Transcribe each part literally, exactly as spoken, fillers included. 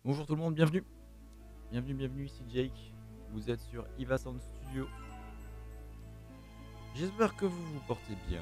Bonjour tout le monde, bienvenue. Bienvenue, bienvenue, ici Jake. Vous êtes sur Iva Sound Studio. J'espère que vous vous portez bien,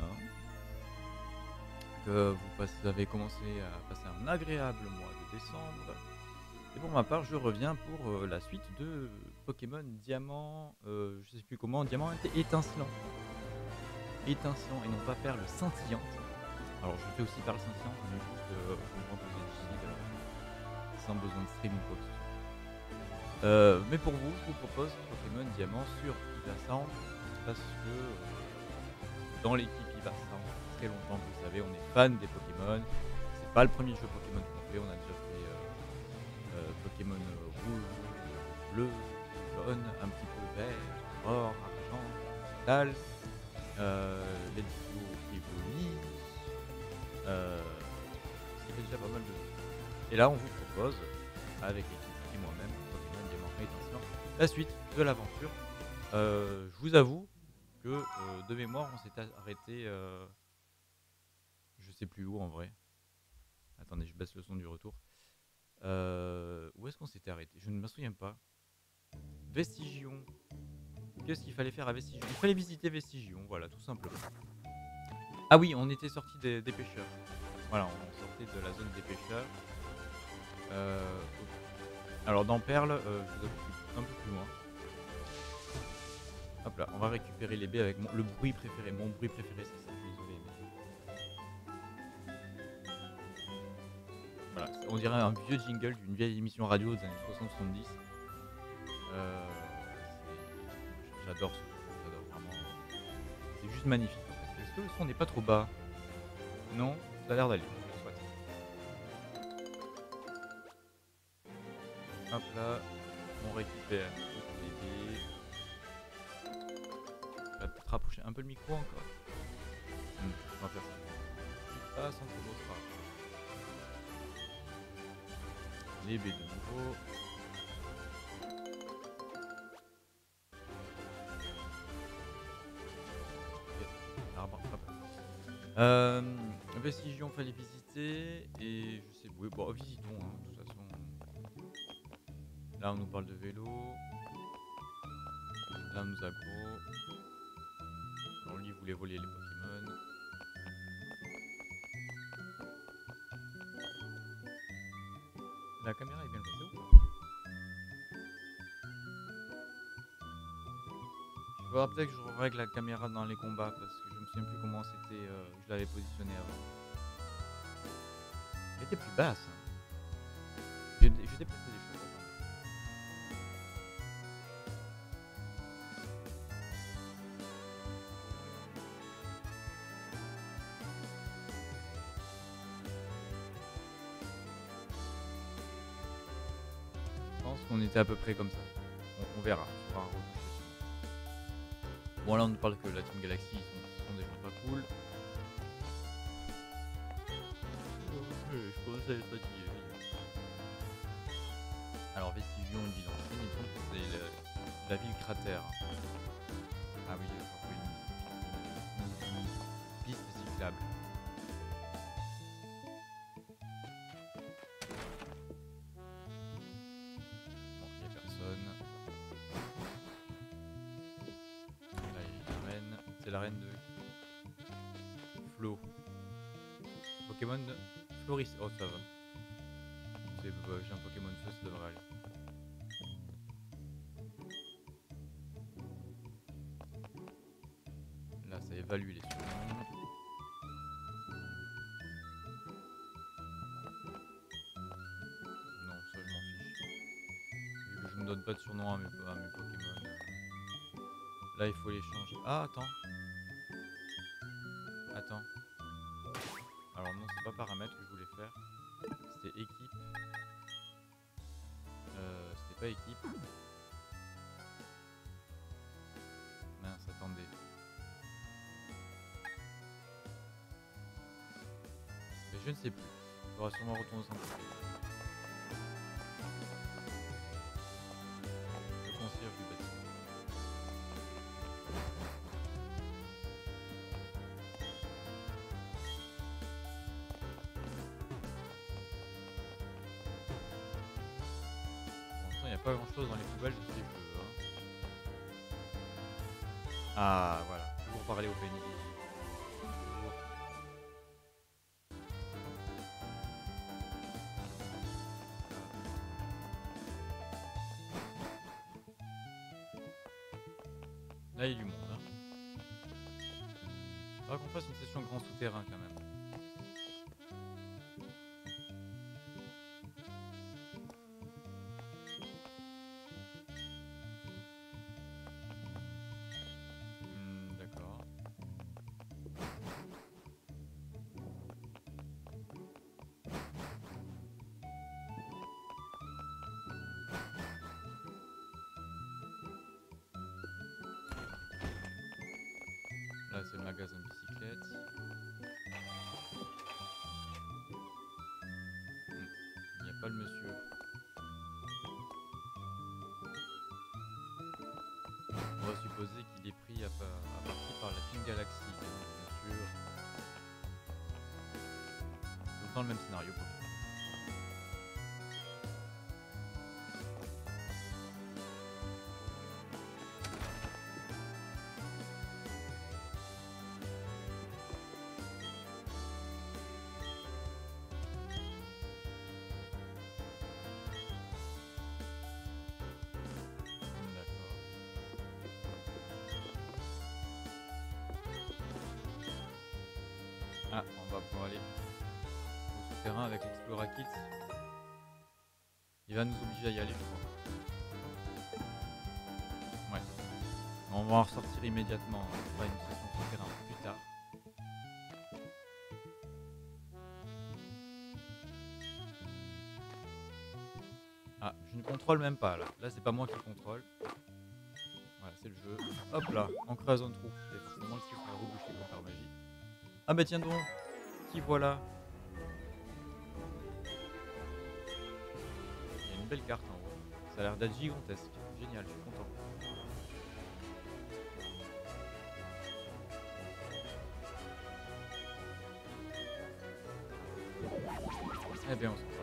que vous passez- avez commencé à passer un agréable mois de décembre. Et pour ma part, je reviens pour euh, la suite de Pokémon Diamant, euh, je sais plus comment, Diamant éti- étincelant. Étincelant et non pas perle scintillante. Alors je fais aussi perle scintillante, mais juste euh, pour moi vous êtes ici, sans besoin de stream ou quoi que ce soit. Euh, mais pour vous, je vous propose Pokémon Diamant sur Iva Sound parce que euh, dans l'équipe Iva Sound, très longtemps, vous le savez, on est fan des Pokémon. C'est pas le premier jeu Pokémon qu'on fait, on a déjà fait euh, euh, Pokémon euh, rouge, bleu, jaune, un petit peu vert, or, argent, cristal, euh, Let's Go Evoli, euh, ce qui fait déjà pas mal de jeux. Et là, on vous propose, avec l'équipe et moi-même, Pokémon Diamant étincelant, la suite de l'aventure. Euh, je vous avoue que euh, de mémoire, on s'était arrêté, euh, je sais plus où en vrai. Attendez, je baisse le son du retour. Euh, où est-ce qu'on s'était arrêté? Je ne me souviens pas. Vestigion. Qu'est-ce qu'il fallait faire à Vestigion? Il fallait visiter Vestigion, voilà, tout simplement. Ah oui, on était sorti des, des pêcheurs. Voilà, on sortait de la zone des pêcheurs. Euh, alors dans Perle, euh, je vous avoue que je suis un peu plus loin. Hop là, on va récupérer les baies avec mon, le bruit préféré. Mon bruit préféré, c'est ça. Désolé. Voilà, on dirait un vieux jingle d'une vieille émission radio des années soixante soixante-dix. Euh, j'adore ce jeu, j'adore vraiment. C'est juste magnifique en fait. Est-ce que le son n'est pas trop bas? Non, ça a l'air d'aller. Soit. Hop là, on récupère les baies. On va peut-être rapprocher un peu le micro encore. Hmm, on va faire ça. Ah, sans trop mot. Les baies de nouveau. Arbre, hop là. Euh, Vestigion, fallait visiter. Et je sais, oui, bon, visitons, hein, de toute façon. Là, on nous parle de vélo. Là, on nous aggro. Alors, lui, il voulait voler les Pokémon. La caméra est bien placée ou pas? Il faudra peut-être que je règle la caméra dans les combats parce que je me souviens plus comment c'était. Euh, je l'avais positionné avant. Elle était plus basse. Hein. Je, je déplaçais des choses. Je pense qu'on était à peu près comme ça. On, on verra. On va bon, là, on nous parle que la Team Galaxy, ils sont, ils sont des gens pas cool. Je commence à être fatigué. Alors, Vestigion, une ville ancienne, il me semble que c'est le- la ville cratère. Ah oui, d'accord, oui. Une piste cyclable. Bon, il n'y a personne. Là, il y a une reine. C'est la reine de Flo. Pokémon Floris. Oh, ça va. C'est, bah, j'ai un Pokémon feu, ça devrait aller. Là, ça évalue les surnoms. Non, ça, je m'en fiche. Vu que je ne donne pas de surnom à mes, à mes Pokémon. euh, Là, il faut les changer. Ah, attends. Attends. Alors, non, c'est pas paramètres que je voulais faire. C'était équipe. Euh, c'était pas équipe. Mince, attendez. Mais je ne sais plus. Il faudra sûrement retourner au centre. Le concierge du bâtiment. n'y a pas grand chose dans les poubelles de ces jeux. Hein. Ah, voilà. Toujours parler au P N J. Toujours. Là, il y a du monde. Hein. Faudra qu'on fasse une session grand souterrain quand même. Hmm, d'accord. Là, c'est le magasin de bicyclettes. Il n'y a pas le monsieur. On va supposer qu'il est pris à, pa- à partie par la Team Galaxy, bien sûr. Tout le temps le même scénario pour moi. D'accord. Ah, on va pouvoir aller au souterrain avec l'Explora Kit. Il va nous obliger à y aller, je crois. Ouais. On va en ressortir immédiatement. On fera une session souterrain plus tard. Ah, je ne contrôle même pas là. Là, c'est pas moi qui contrôle. Voilà, c'est le jeu. Hop là, on creuse un trou. Et forcément, le trou sera rebouché comme par magie. Ah bah tiens donc, qui voilà. Il y a une belle carte en haut. Ça a l'air d'être gigantesque. Génial, je suis content. Eh bien, on s'en va.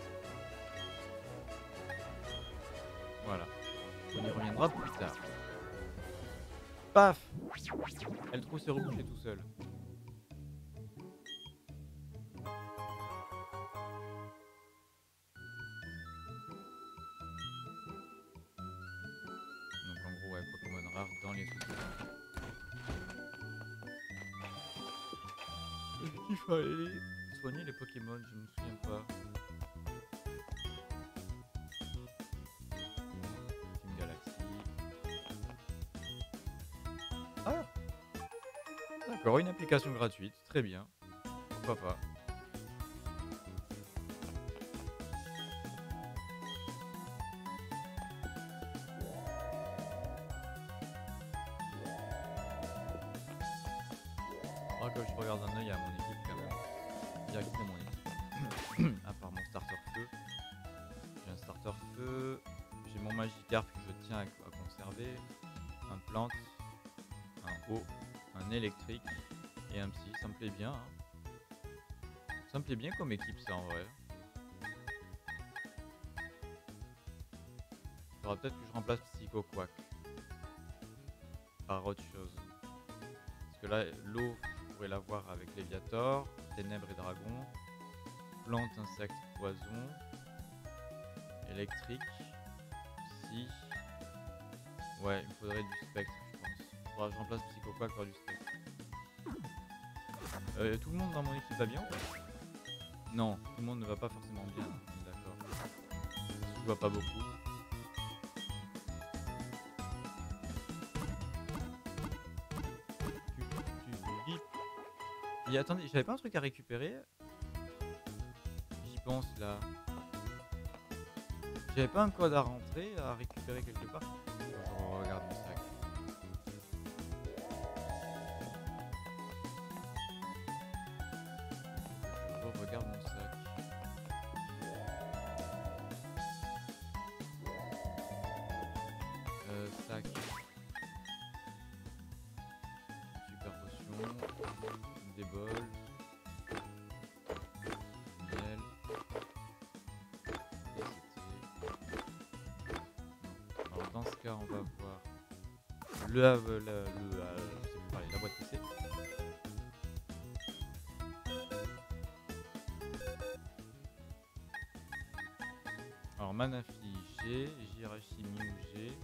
Voilà. On y reviendra plus tard. Paf! Et le trou s'est rebouché tout seul. Donc en gros, ouais, Pokémon rares dans les souterrains. Il fallait soigner les Pokémon, je me souviens pas. Team Galaxy. Ah! D'accord, une application gratuite, très bien. Pourquoi pas. Faudra que je regarde un œil à mon équipe quand même. Directement mon équipe. À part mon starter feu. J'ai un starter feu. J'ai mon Magikarp que je tiens à, à conserver. Un plante. Un eau. Un électrique. Et un psy. Ça me plaît bien. Hein. Ça me plaît bien comme équipe ça en vrai. Il faudra peut-être que je remplace Psycho Quack par autre chose. Parce que là, l'eau, je pourrais l'avoir avec Léviator, Ténèbres et Dragon, Plante, Insecte, Poison, Électrique, Psy. Ouais, il me faudrait du Spectre, je pense. Il faudra que je remplace Psycho Quack par du Spectre. Euh, tout le monde dans mon équipe va bien ou pas? Non, tout le monde ne va pas forcément bien, d'accord. Je vois pas beaucoup. Et attendez, j'avais pas un truc à récupérer? J'y pense là. J'avais pas un code à rentrer, à récupérer quelque part? Je regarde mon sac. Je regarde mon sac. Euh, sac. Super potion. Des bols. Miel. cas, on va voir le, euh, le, le, euh, je sais plus parler, la boîte P C. Alors, Manafi, G, Jirachi, Miu, G.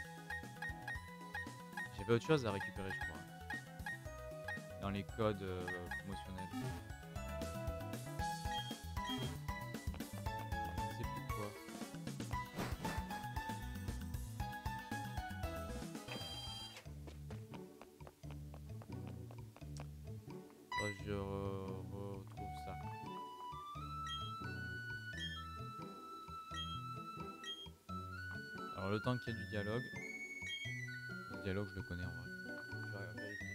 J'avais autre chose à récupérer, je crois, dans les codes euh, promotionnels. Je sais plus quoi. Oh, je re- retrouve ça. Alors, le temps qu'il y a du dialogue. Le dialogue, je le connais en vrai. Je vais vérifier.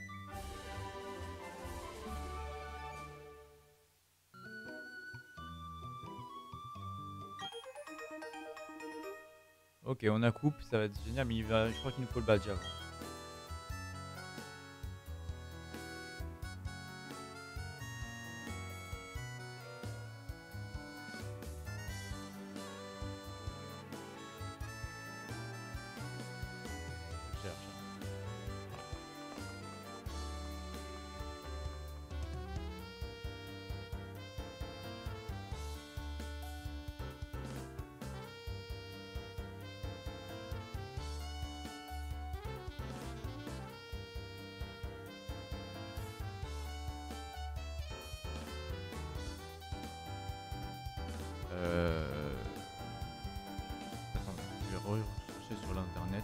Ok, on a coupe, ça va être génial, mais il va, je crois qu'il nous faut le badge avant. Je cherche. Euh... Attends, je vais rechercher sur l'internet.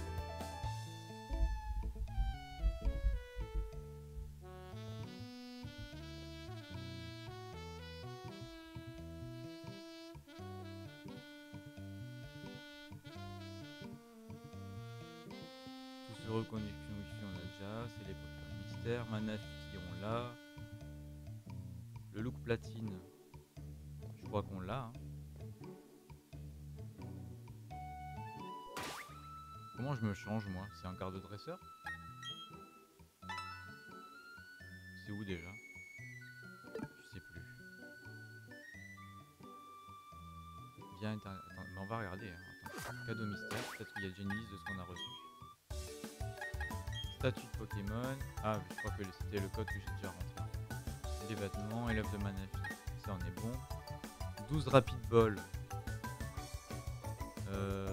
Tous heureux connexion Wi-Fi, on a déjà. C'est les Pokémon mystères. Manafi, on l'a. Le look platine, je crois qu'on l'a. Hein. Comment je me change, moi? C'est un quart de dresseur? C'est où déjà? Je sais plus. Bien internet. Attends, mais on va regarder. Hein. Attends. Cadeau mystère. Peut-être qu'il y a déjà une liste de ce qu'on a reçu. Statut de Pokémon. Ah, je crois que c'était le code que j'ai déjà rentré. Les vêtements, élève de Manafi. Ça, on est bon. douze Rapid Ball. Euh...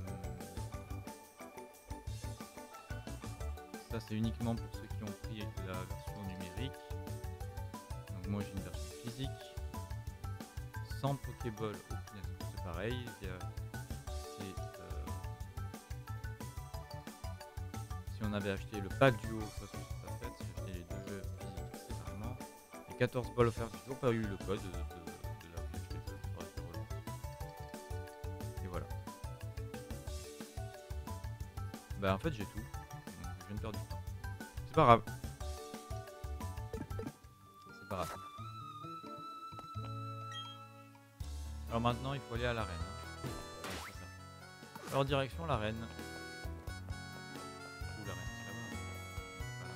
Ça, c'est uniquement pour ceux qui ont pris la version numérique. Donc moi, j'ai une version physique. cent Pokéball. Oh, c'est pareil. C'est... Euh... Si on avait acheté le pack duo, chose que j'ai pas faite, j'ai acheté les deux jeux physiques séparément. Les quatorze balles offertes, j'ai toujours pas eu le code de, de, de là où j'ai acheté. Et voilà. Bah en fait j'ai tout. Donc, je viens de perdre du temps. C'est pas grave. C'est pas grave. Alors maintenant il faut aller à l'arène. Hein. Ouais, c'est ça. Alors direction l'arène. Où l'arène? C'est là-bas.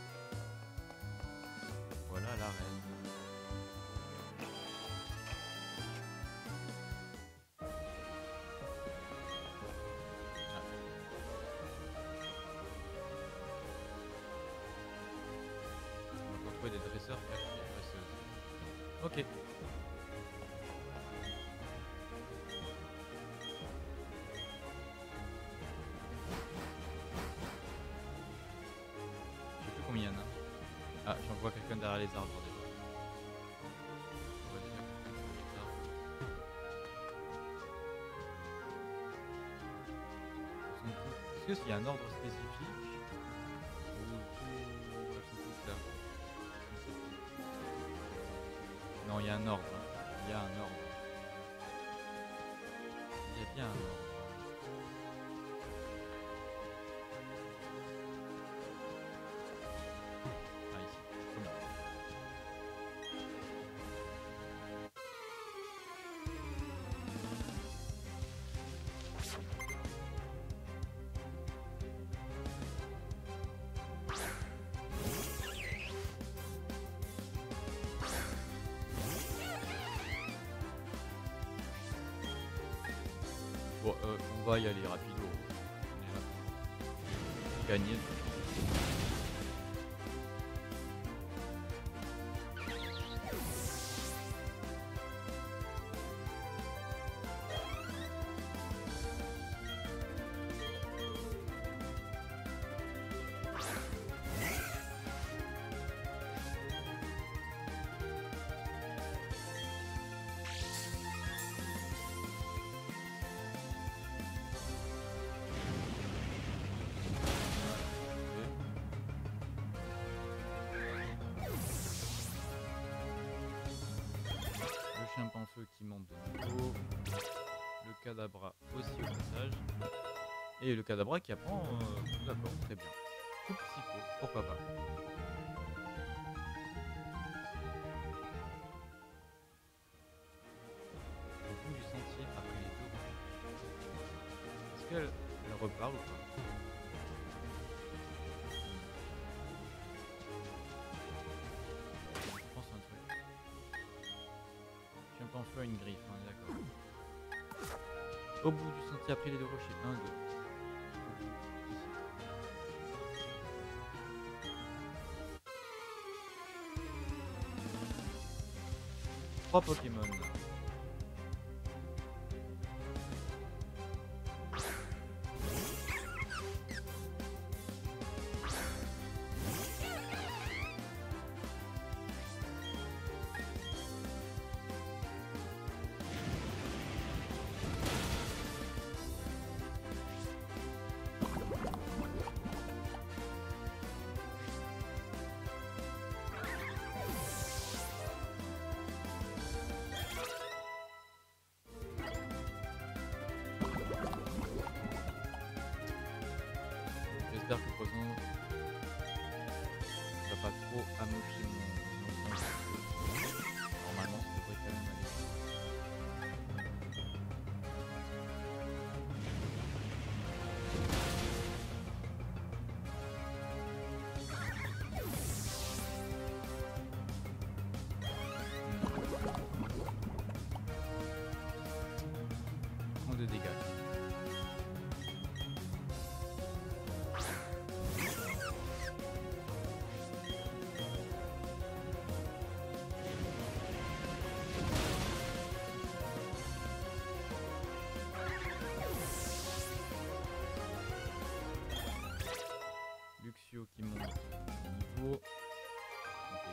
Voilà. Voilà l'arène. Des dresseurs qui des dresseuses. Ok. Je sais plus combien il y en a. Ah, j'en vois quelqu'un derrière les arbres déjà. Je vois déjà quelqu'un derrière les arbres. Est-ce qu'il y a un ordre spécifique ou tout... Elles sont toutes là? Non, il y a un ordre. Il y a un ordre. Il y a bien un ordre. Ah, ici. Comme là. Bon, euh, on va y aller rapido. Déjà. gagner. Chimpanfeu qui monte de nouveau, le Kadabra aussi au passage, et le Kadabra qui apprend, euh, d'accord, très bien. Coup psycho, pourquoi pas. Au bout du sentier après les deux rochers. Est-ce qu'elle elle repart ou pas? Je pense un truc. Chimpanfeu a une griffe, hein, d'accord. Au bout du sentier après les deux rochers. un, deux. Trois Pokémon. J'espère que le poison ne va pas trop amocher mon, mon sang. Normalement, ça devrait quand même aller. Prends de dégâts. Luxio qui monte de niveau. Ok.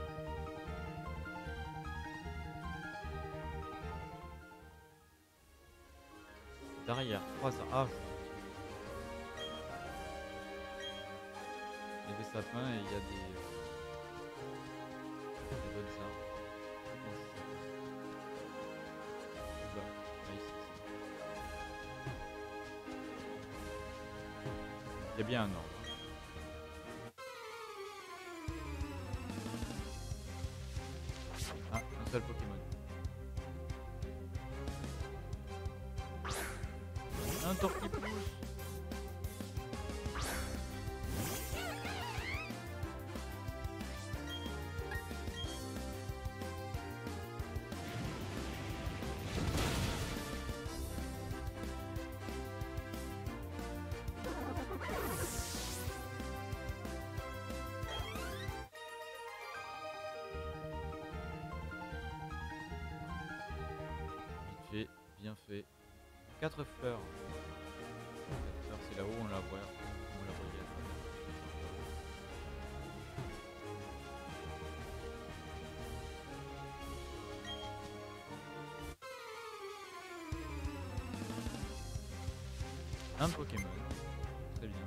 Derrière, trois arbres. Ah, il y a des sapins et il y a des, euh, des autres arbres. Comment ça s'appelle? Là, là, ici. Il y a bien un ordre. Ah, un seul Pokémon. Un Torquipouche. Vite fait, bien fait. Quatre fleurs. Quatre fleurs, c'est là-haut, on la voit. On la voyait. Un Pokémon. Très bien.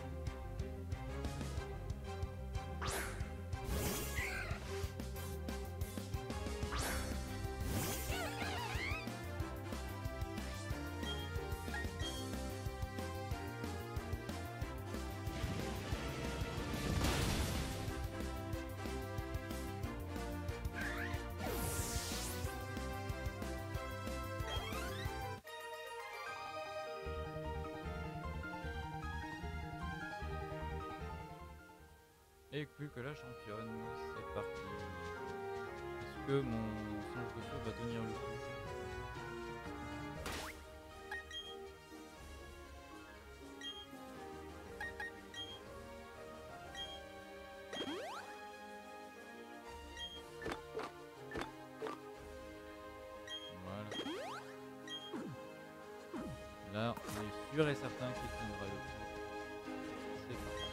Et plus que la championne, c'est parti. Est-ce que mon singe de feu va tenir le coup? Là, on est sûr et certain qu'il tiendra le coup. C'est parti.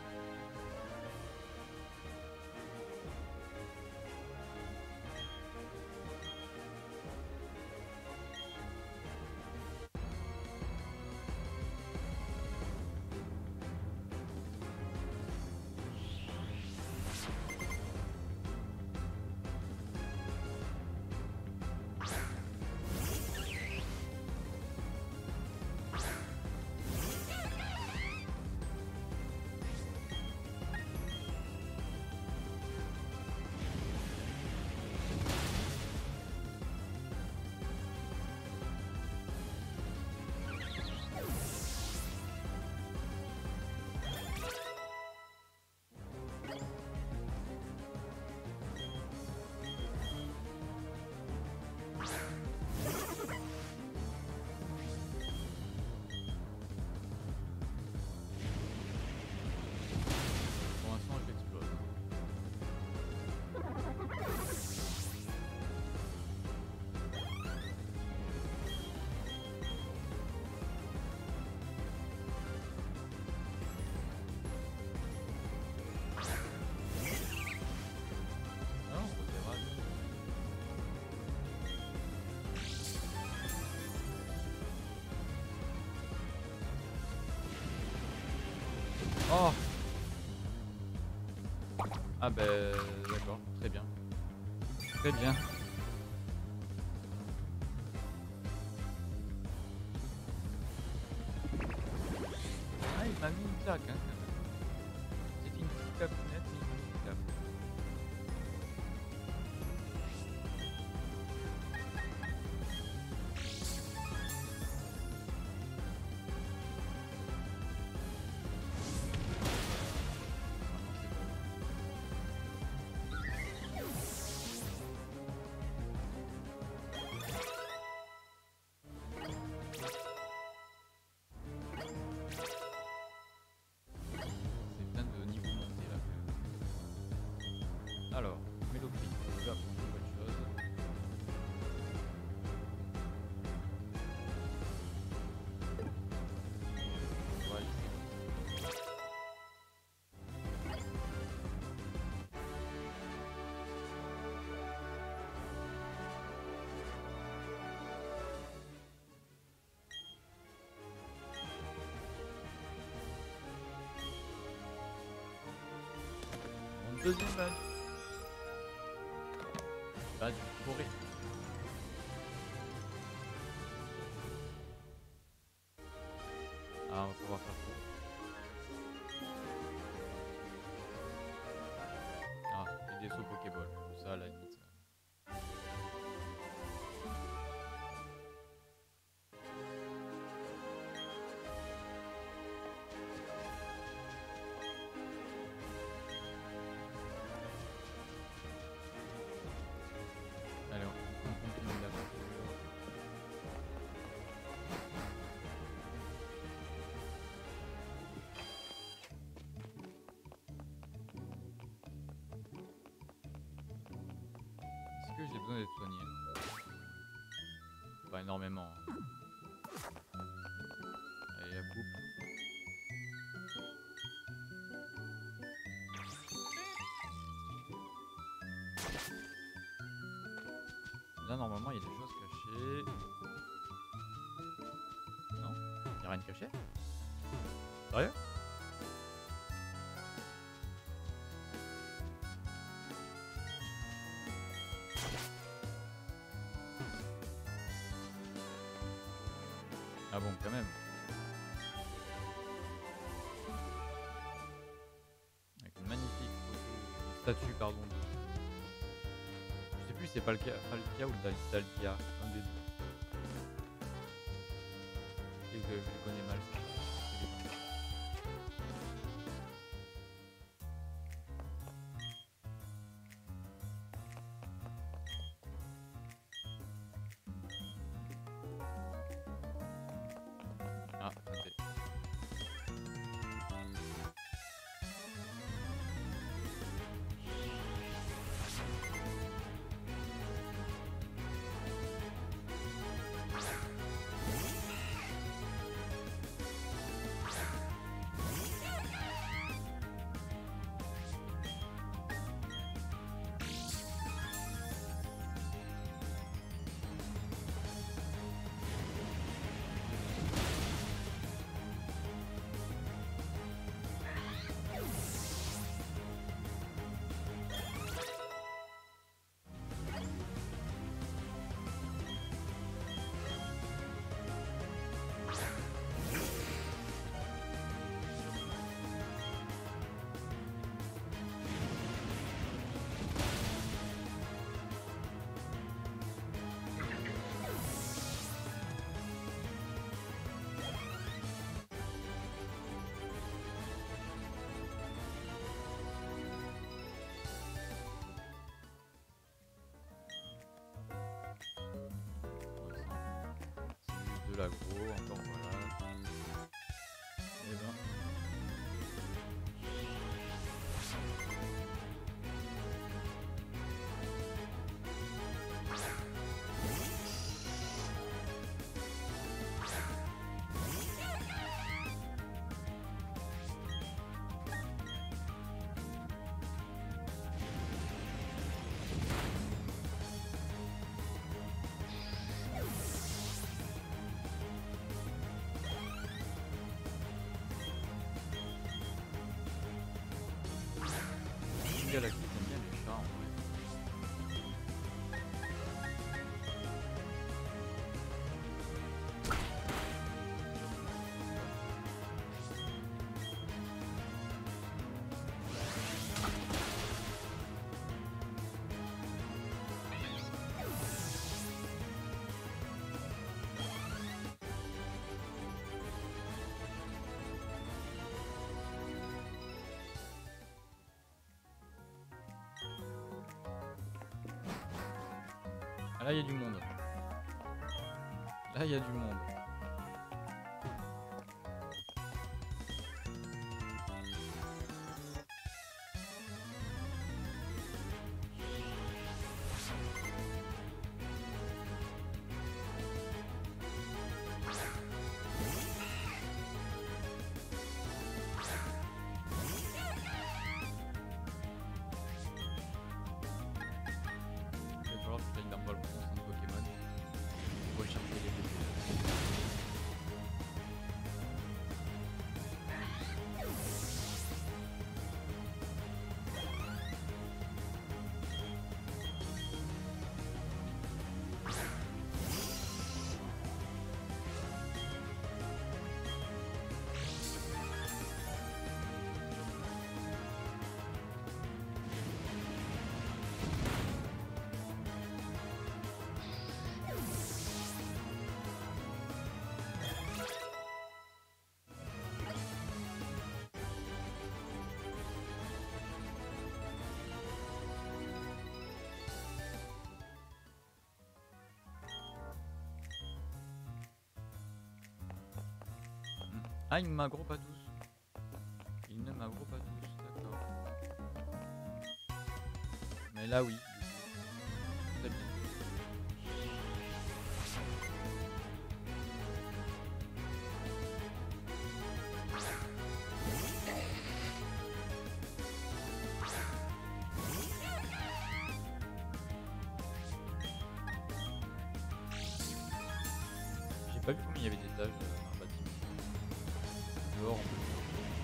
Pour l'instant, je l'explose. Ah non, on verra. Oh! Ah ben d'accord, très bien. Très bien. Ah, il m'a mis une claque, hein, quand même. C'était une petite claquonnette, mais il m'a mis une claque. C'est plein de niveaux montés là quand même. Alors, Mélopée, on va apprendre une bonne chose. On va essayer. Mon deuxième badge. Badge forêt. Ah, on va pouvoir faire ça. Ah, et des sauts Pokéball. Ça, à la limite. Allez, on on continue l'aventure. Est-ce que j'ai besoin d'être soigné? Pas énormément. Hein. Allez, la coupe. Là, normalement, il y a des choses cachées. Non? Il n'y a rien de caché? Sérieux? Ah bon, quand même. Avec une magnifique photo, statue, pardon. Je sais plus si c'est Palkia, Palkia ou Dal- Dalkia, un des deux. Et que je les connais mal. ça. Ah, attendez. l'aggro, encore voilà. Et ben. Galaxy, j'aime bien les chats en vrai. Ah, là il y a du monde. Là il y a du monde. Il va falloir que j'aille dans le balcon sans Pokémon. Pour chercher les bébés. Ah, il m'aggro pas tous. Il ne m'aggro pas tous, d'accord. Mais là, oui. Très bien. J'ai pas vu combien il y avait d'étages euh, dans le bâtiment. Dehors, on peut le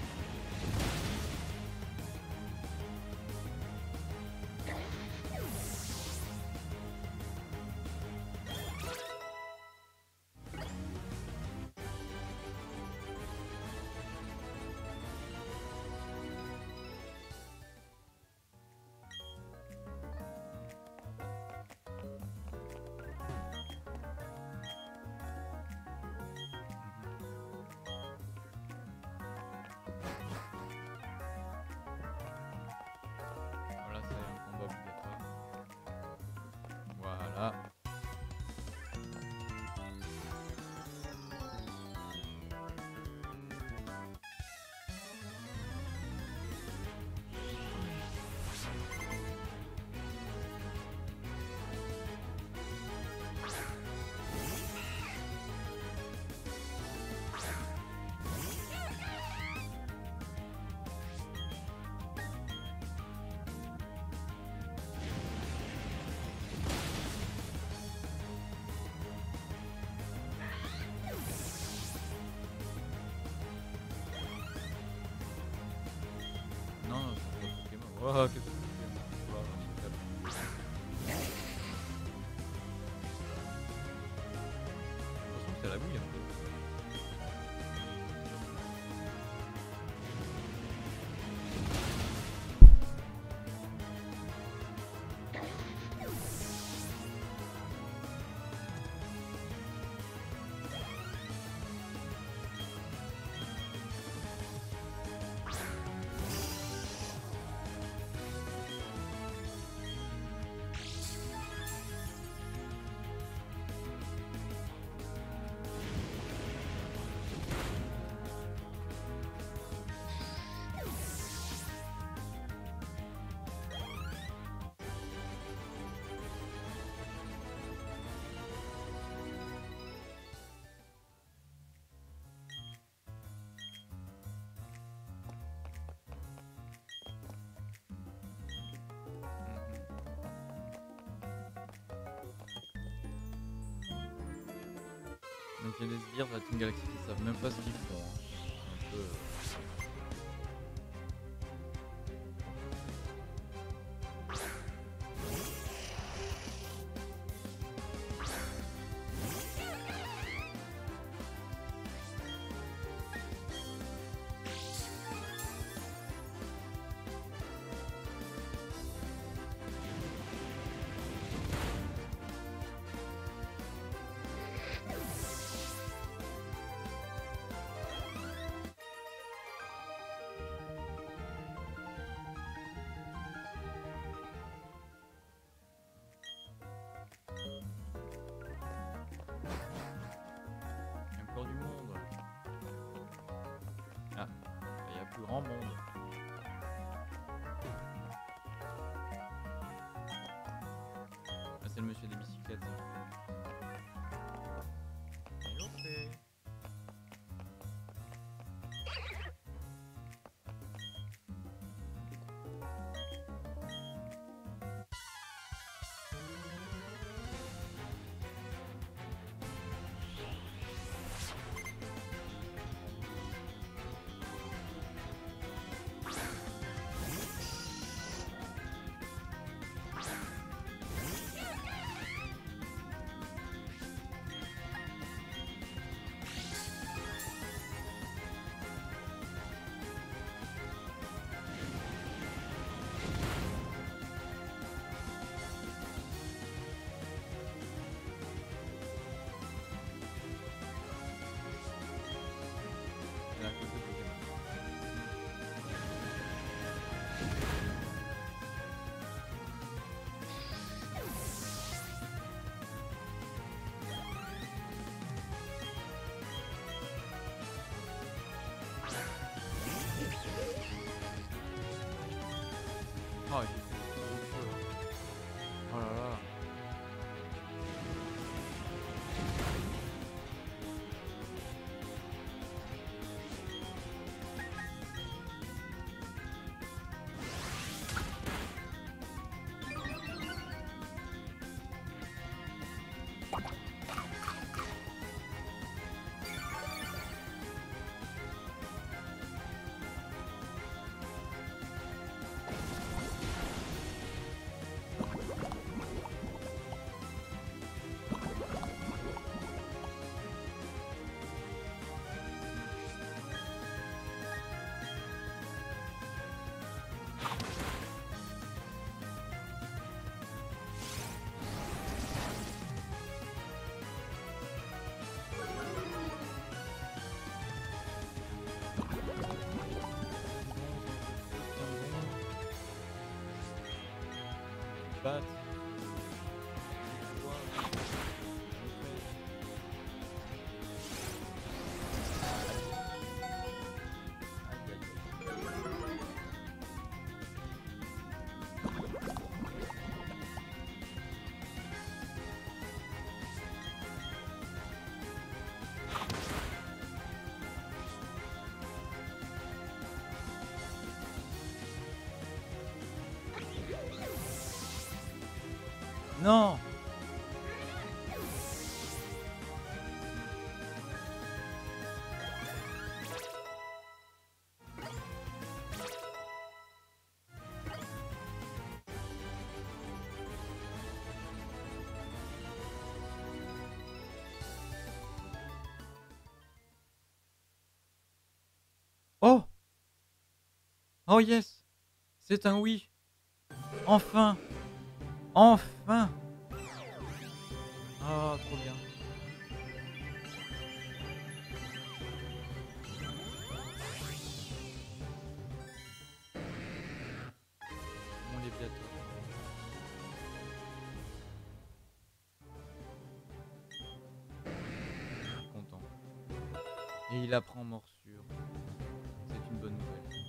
Voilà, ça y est, un combat obligatoire. Voilà. Non, non, c'est pas Pokémon. Oh, qu'est-ce que c'est Pokémon? Voilà, c'est calme. De toute façon, c'est la bouille un peu. qui viennent de se dire la Team Galaxy qui savent même pas ce qu'ils font. Hein. C'est un peu, euh, il y a encore du monde. Ah, il y a plus grand monde. Ah, c'est le monsieur des bicyclettes. Ok. Il y a un côté Pokémon. Oh, il est trop chaud. Oh là là. Bat. Non. Oh. Oh yes. C'est un oui. Enfin. Enfin. Ah, trop bien. Mon Léviathan. Je suis content. Et il apprend morsure. C'est une bonne nouvelle.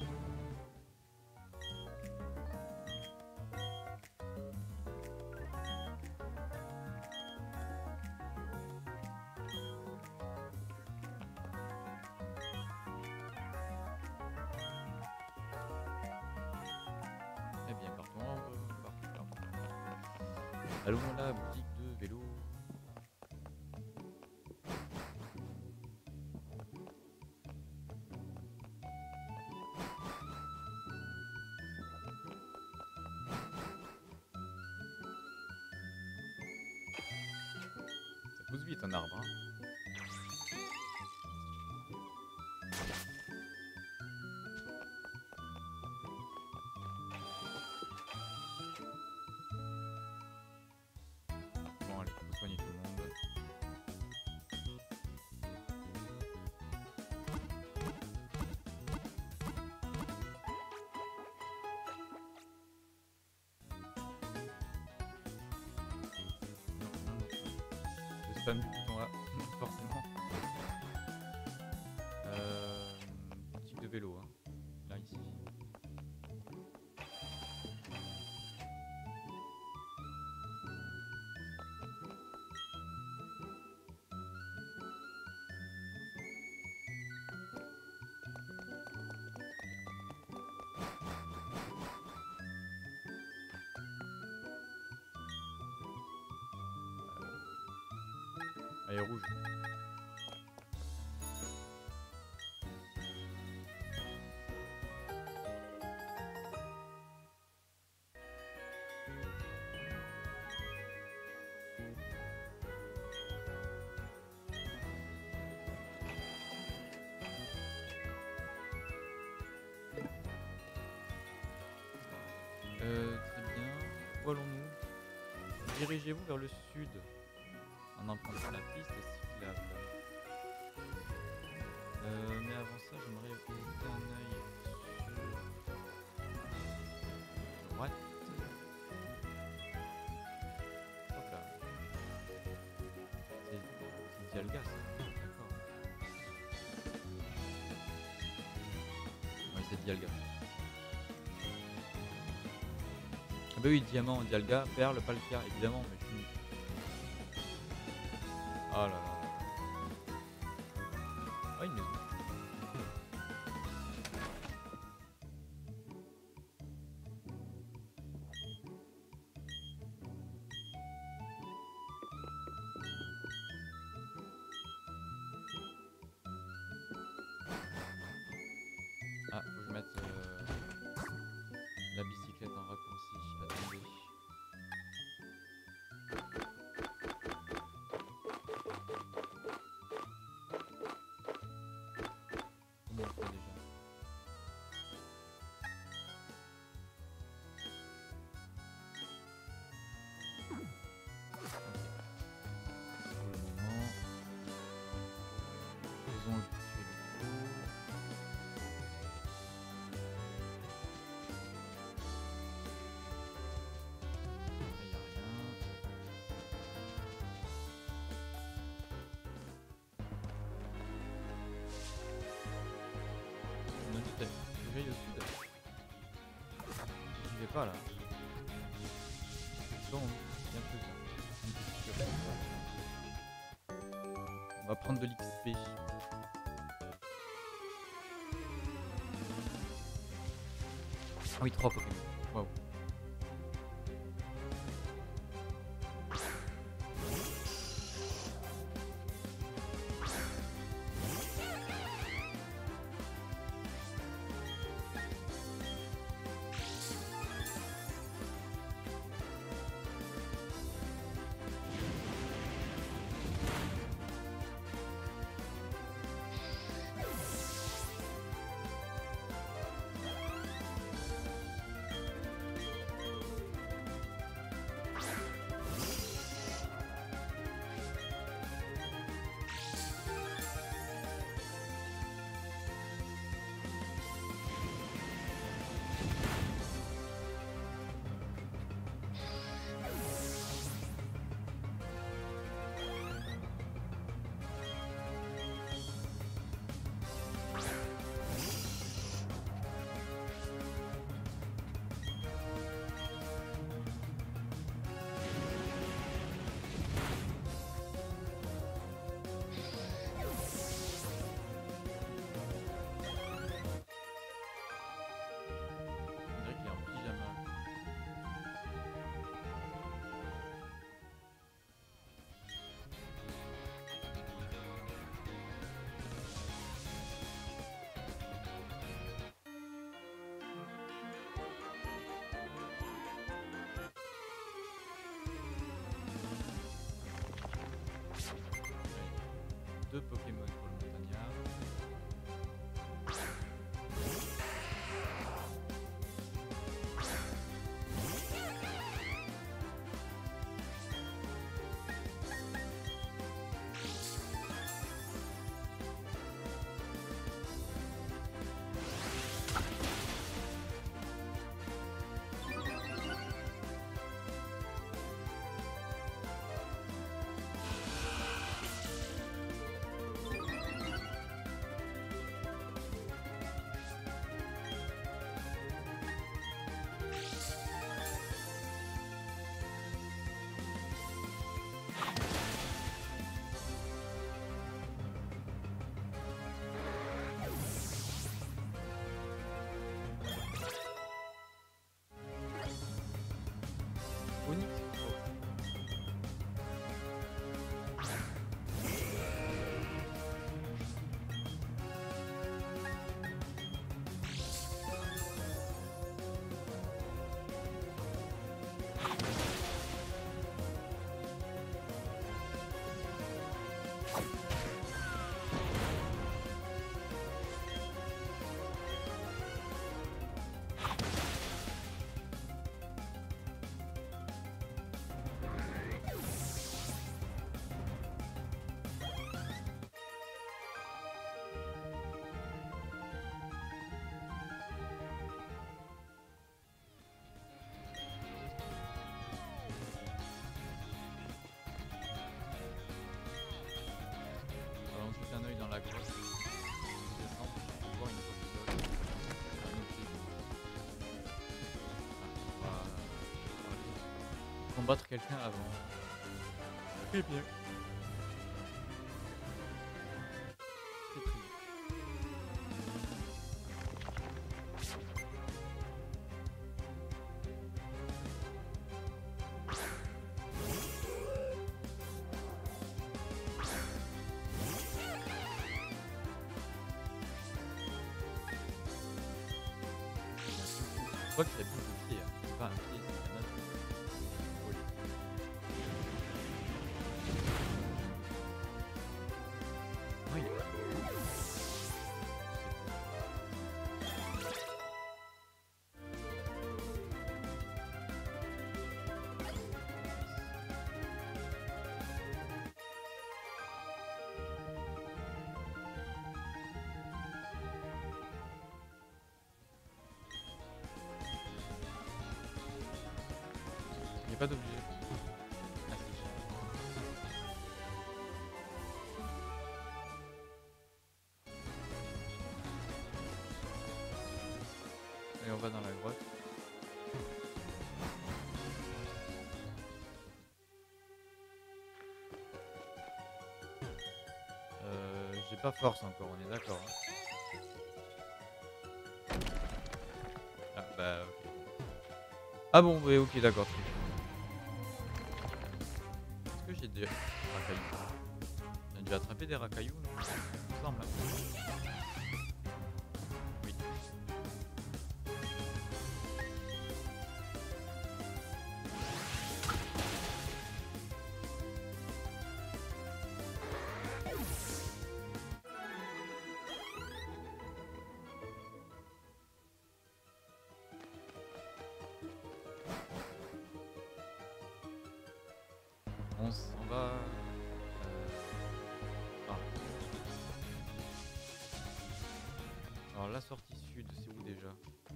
Eh bien, partons, euh, partons, partons. Allons à la boutique de vélo. lui est un arbre. Hein. Bon, allez, faut soigner tout le monde. Je spam du bouton A, forcément. Euh, pratique de vélo, hein. Là, ici. Elle est rouge. Euh, très bien. Où allons-nous? Dirigez-vous vers le sud en empruntant la piste cyclable. Euh, mais avant ça, j'aimerais jeter un œil sur droite. Hop là. C'est c'est Dialga, ça. D'accord. Ouais, c'est Dialga. Ah bah oui, diamant, Dialga, perle, pas le cas, évidemment, mais je suis... Ah là là là. Ah, une maison. Ah, faut que je mette euh, la bicyclette en raccourci. Attendez. Comment on fait déjà? Ok. Pour le moment, faisons vite fait le tour. Là, y a rien. On a dit que tu veilles au sud. J'y vais pas là. Bon, bien plus bien. On va prendre de l'X P. Ah oui, trois Pokémon. Waouh. deux Pokémon pour le montagnard. Onyx. On jette un œil dans la grotte. On descend, on voit une Pokéball. Un autre type. Ah, on va on va aller combattre quelqu'un avant. Très bien. Très très bien. Je crois qu'il y a plus de pieds, hein. C'est pas un pied, c'est un autre. Oui. Oui. Il n'y a pas d'objet. Ah si. Et on va dans la grotte. Euh, j'ai pas force encore, on est d'accord. Hein. Ah bah ok. Ah bon, ouais, ok, d'accord. Est-ce que j'ai des racailloux? J'ai dû attraper des racailloux, non? Il me semble. Hein. Oui. On s'en va. Euh... Ah. Alors la sortie sud, c'est où déjà?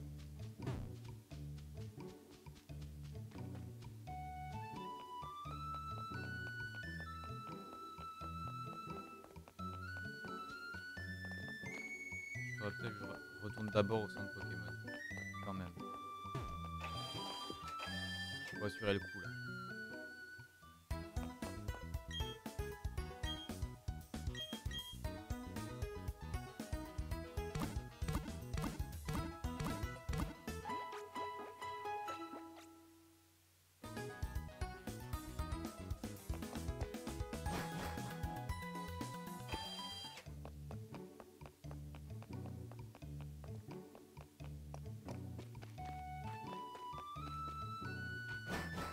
Faudrait peut-être que je retourne d'abord au centre Pokémon. Quand même. Pour assurer le coup là.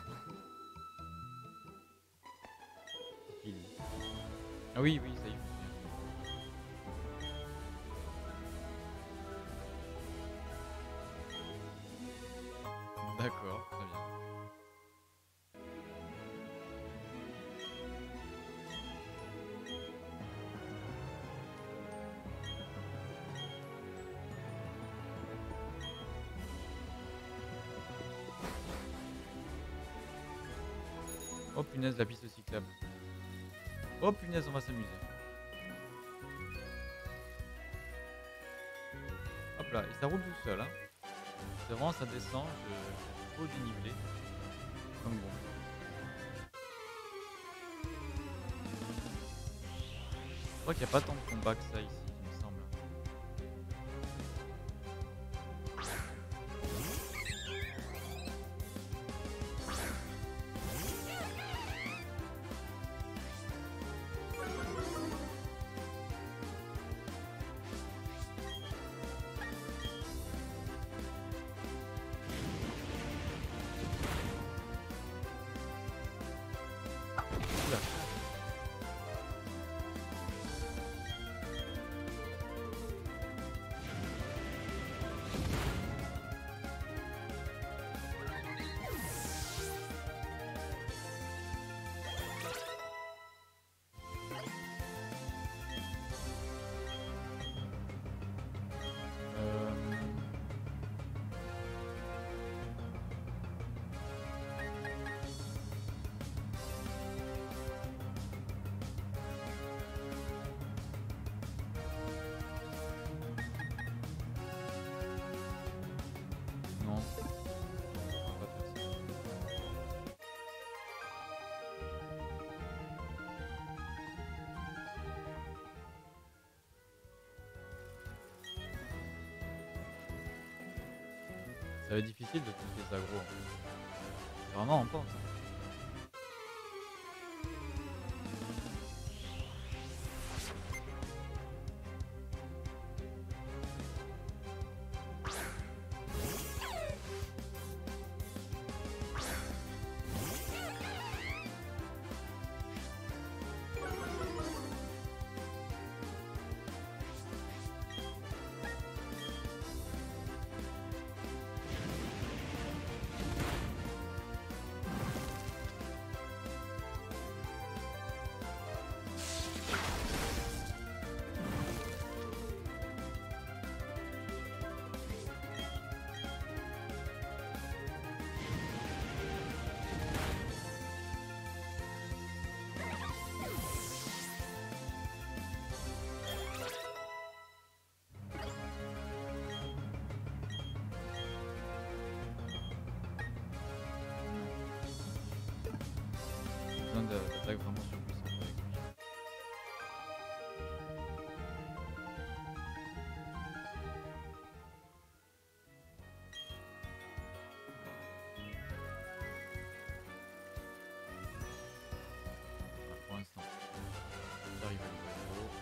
Ah oui, oui, ça y est. Oh punaise, la piste cyclable. Oh punaise, on va s'amuser. Hop là, et ça roule tout seul, hein. C'est vraiment, ça descend, je, je trop dénivelé. Donc bon. Je crois qu'il n'y a pas tant de combats que ça ici, il me semble. Oula. Euh... Non, on va pas faire ça. Ça va être difficile de tous les agros. En fait. C'est vraiment en pente. Besoin d'attaque vraiment surpuissante avec lui. Voilà, pour l'instant, j'arrive à niveau zéro.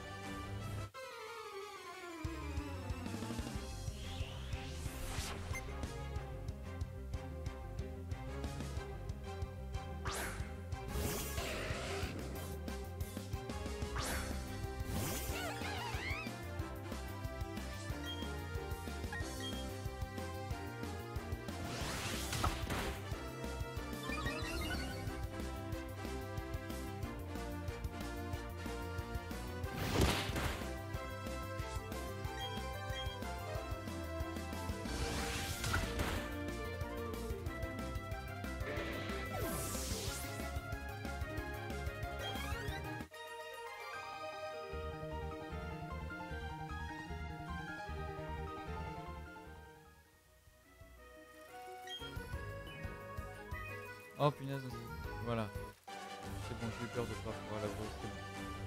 Oh punaise, voilà. C'est bon, j'ai eu peur de pas pouvoir la voir, c'est bon.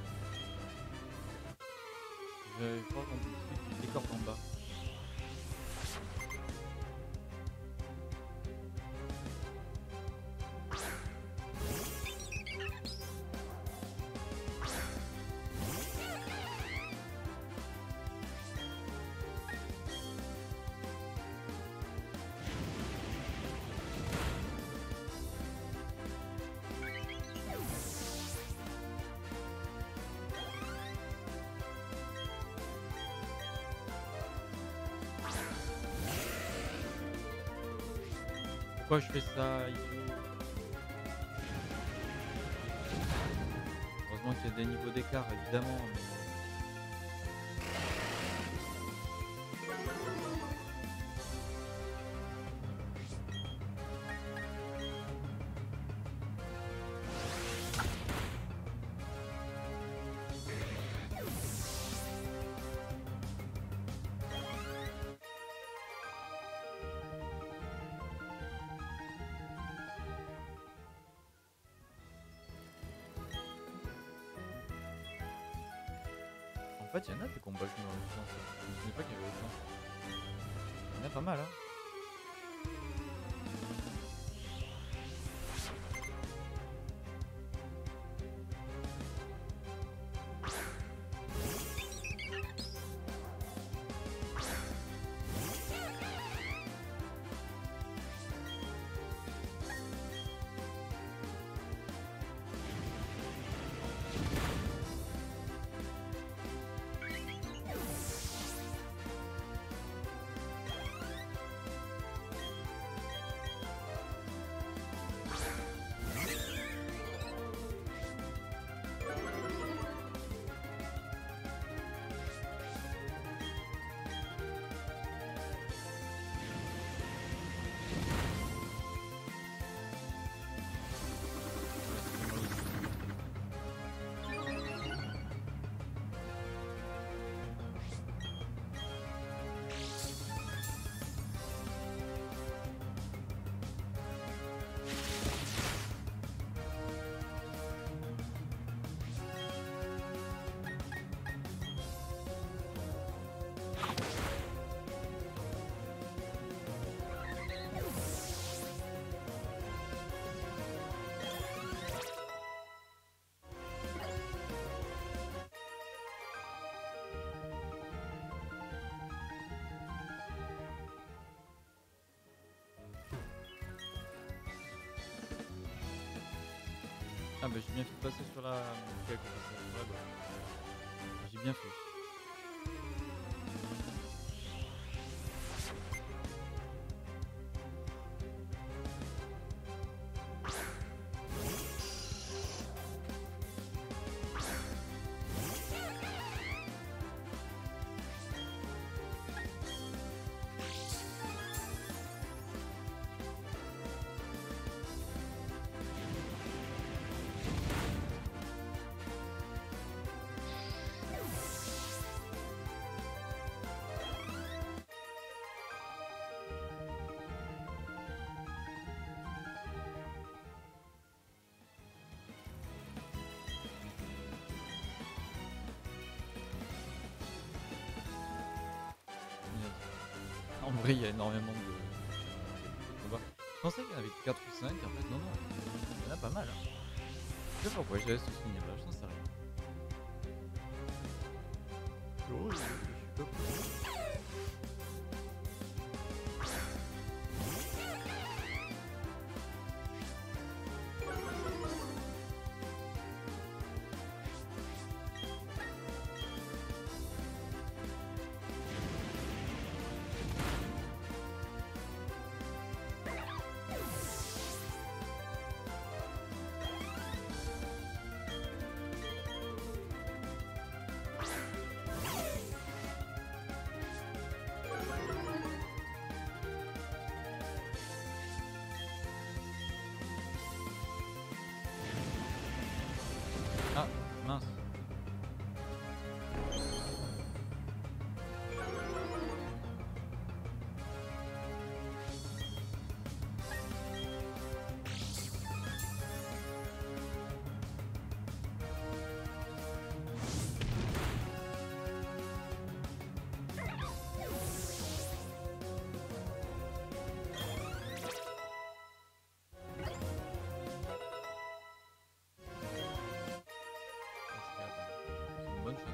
Je crois qu'on peut suivre du décor d'en bas. Pourquoi je fais ça, idiot? Heureusement qu'il y a des niveaux d'écart, évidemment. Mais... En fait, il y en a des combats qui dans le sens. Je ne savais pas qu'il y avait autant. Il y en a pas mal, hein. Ah bah j'ai bien fait de passer sur la... sur la gauche. J'ai bien fait. En vrai, il y a énormément de, de combats. Je pensais qu'il y en avait quatre ou cinq, en fait, non, non, il y en a pas mal. Hein. Je sais pas pourquoi j'avais ce souvenir-là, je n'en sais rien. Oh, je suis top. Ah, mince. Bonne chance,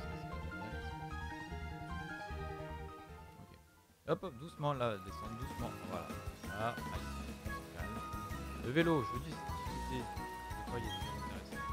ok. Hop, hop, doucement là, descendre doucement. Voilà. Ça, allez, on se calme. Le vélo, je vous dis, c'est difficulté. Des fois, il y a des choses intéressantes.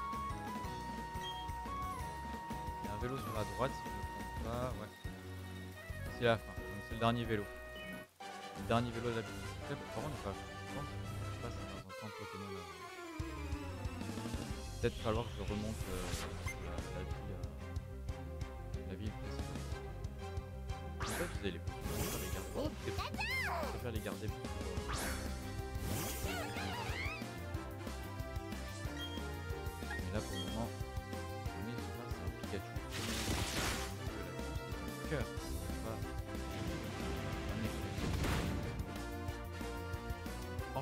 Il y a un vélo sur la droite, si je ne me trompe pas. Ouais. C'est la fin. Donc, c'est le dernier vélo. Le dernier vélo de la bibliothèque. Par contre, on n'est pas. Je pense que je passe de temps en temps Pokémon là. Peut-être falloir que je remonte euh, la, la ville. Euh, la ville précédente. En fait, vous allez les préfère les garder. Oh, je préfère les garder plus. Mais là, pour le moment, on est sur là, c'est un Pikachu. C'est un cœur. C'est pas un effet. Oh.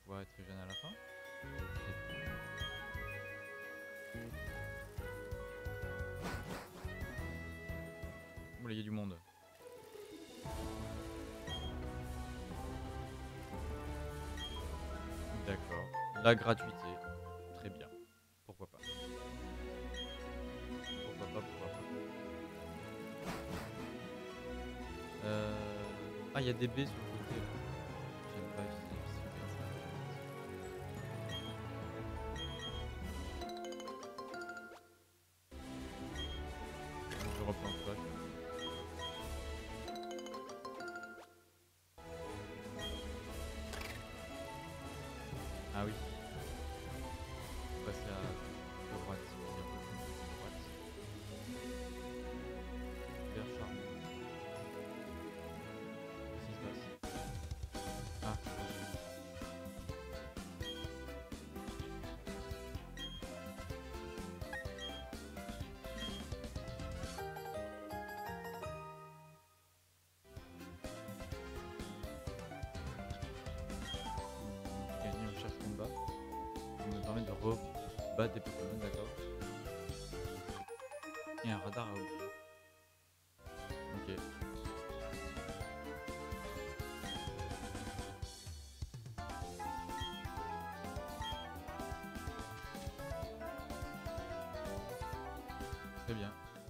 pouvoir être jeune à la fin. Bon, là, il y a du monde. D'accord. La gratuité. Très bien. Pourquoi pas. Pourquoi pas, pourquoi pas. Euh... Ah, il y a des baies sur le côté là. J'aime pas utiliser les pistes comme ça. Je replante pas. Ah oui. Passer à droite, si vous dire droite. Vert charmant. Qu'est-ce qui se passe? Ah. Gagner une chasse combat. Ça me permet de rebattre des Pokémon, d'accord. Et un radar à ouvrir. Ok. Très bien.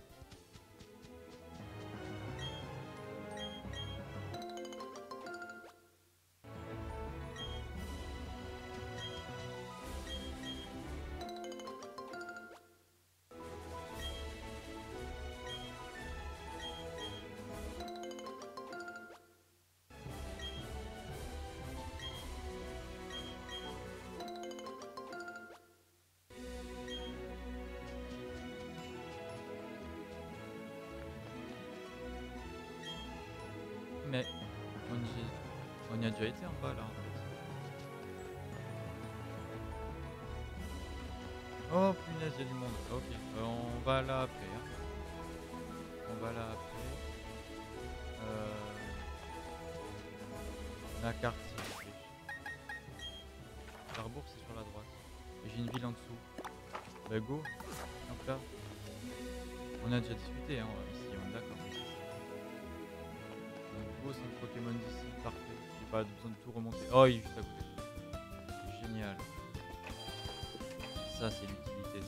Mais on y, on y a déjà été en bas là en fait. Oh punaise, il y a du monde. Ok, euh, on va là après. Hein. On va là après. Euh... La carte s'il vous plaît. Starbourg c'est sur la droite. Et j'ai une ville en dessous. Bah go. Donc là. On a déjà discuté hein, ici, on est d'accord. Donc go centre Pokémon d'ici, parfait. J'ai pas besoin de tout remonter. Oh il est juste à côté. Génial. Ça c'est l'utilité.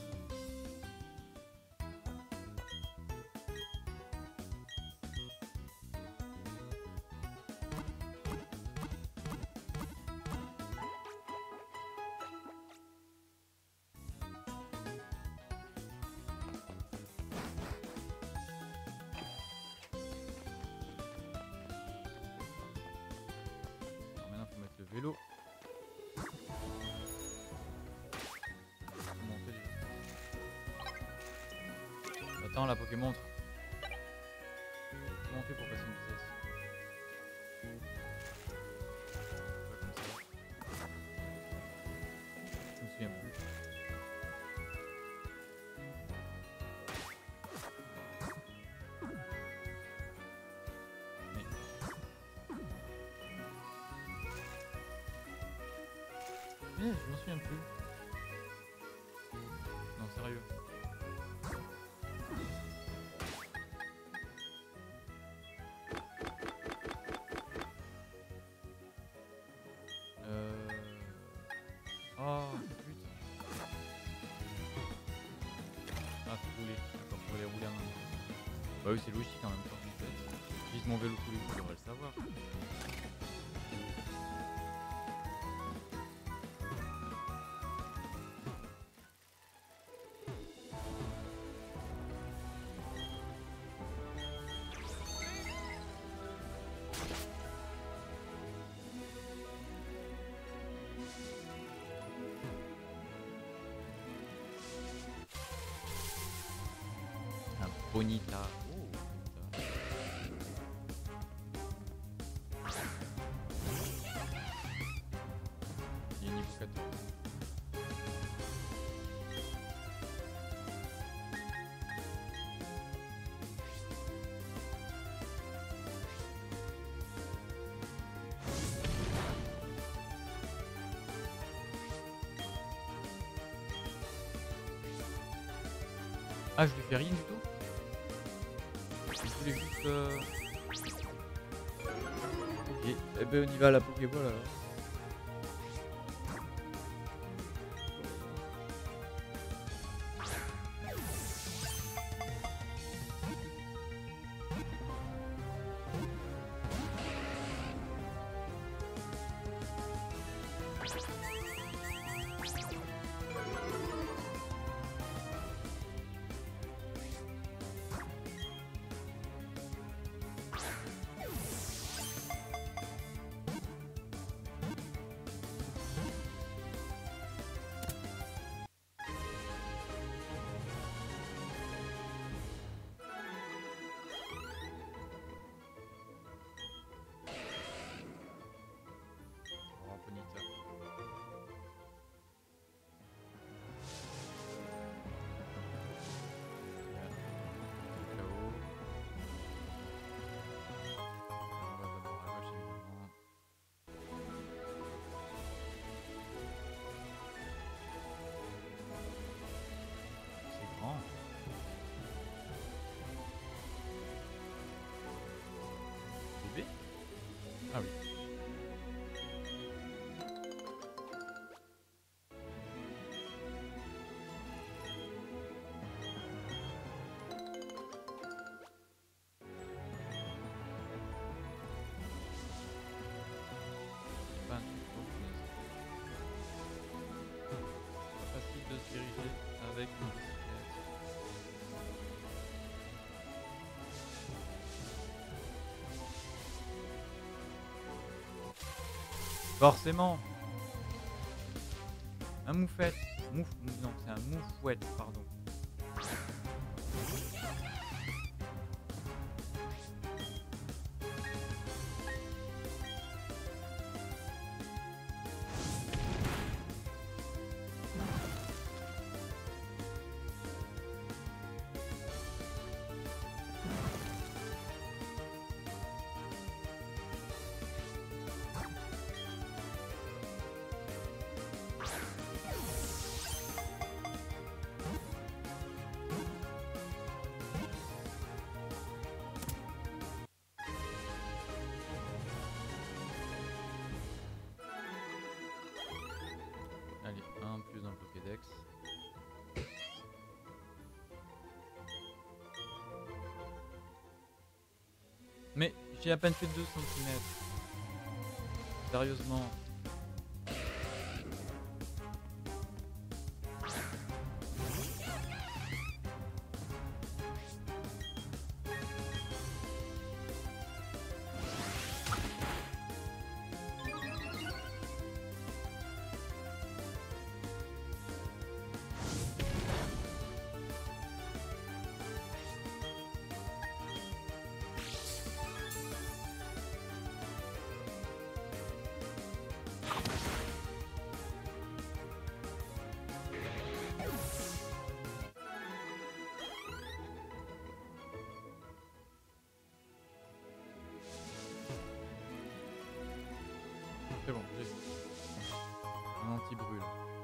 Alors maintenant faut mettre le vélo. Comment on fait déjà? Attends la Pokémon. Comment on fait pour passer une vitesse? Pas comme ça. Je me souviens plus. Mais... Mais je m'en souviens plus. Non sérieux. Euh... Oh putain. Ah faut rouler. D'accord, faut aller rouler en même temps. Bah oui c'est logique en même temps en fait. J'utilise mon vélo tous les jours, je devrais le savoir. Un bonita. Oh putain. Il est niveau quatorze. Ah, je lui fais rien du tout? Je voulais juste... Euh... Ok, eh ben on y va à la Pokéball alors. Ah oui. Pas un truc trop punaise. Pas facile de se diriger avec une bicyclette. Forcément. Un moufette. Mouf, non, c'est un moufouette, pardon. Allez, un plus dans le Pokédex. Mais j'ai à peine fait deux centimètres. Sérieusement. C'est bon, j'ai un anti-brûle.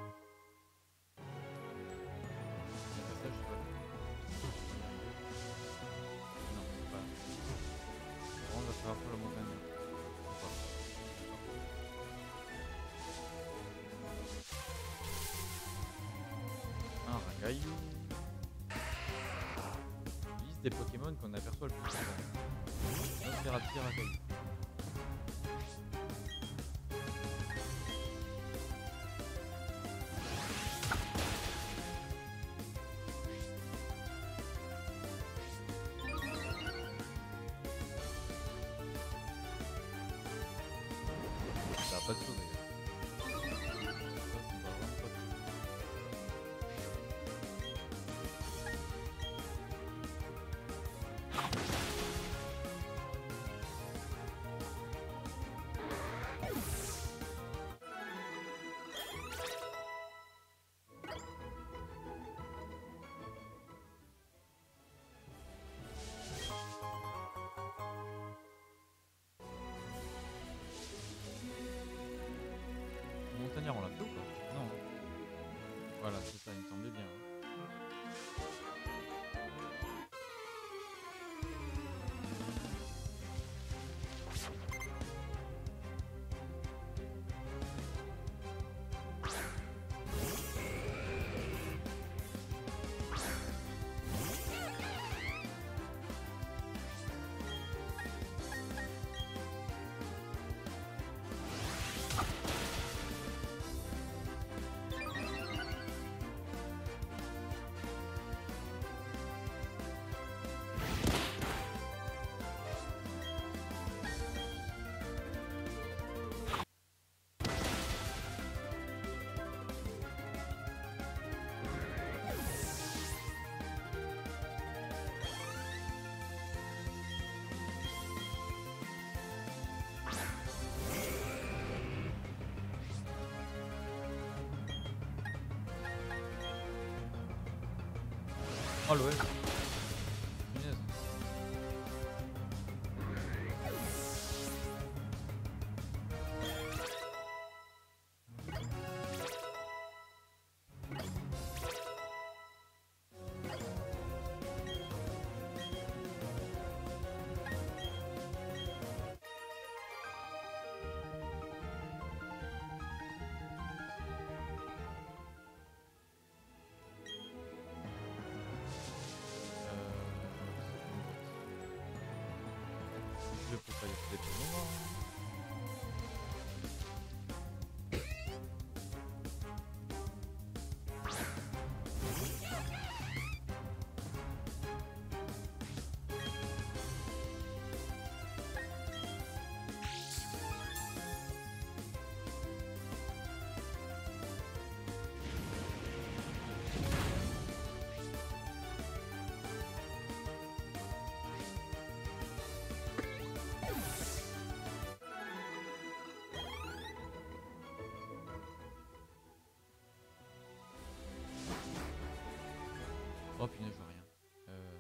Ça, je sais pas. Non, c'est pas. Bon, on va faire pour la montagne. Un Ragaillou. Liste des Pokémon qu'on aperçoit le plus souvent. Nosferatu Ragaillou. Ça va pas te sauver. Ça, ça va vraiment pas te sauver. Montagnard, on l'a fait ou pas? Non. Voilà, c'est ça, il me semblait bien. Oh l'O L. Punaise. Je peux pas décider pour le moment. Oh punaise, je vois rien. Euh...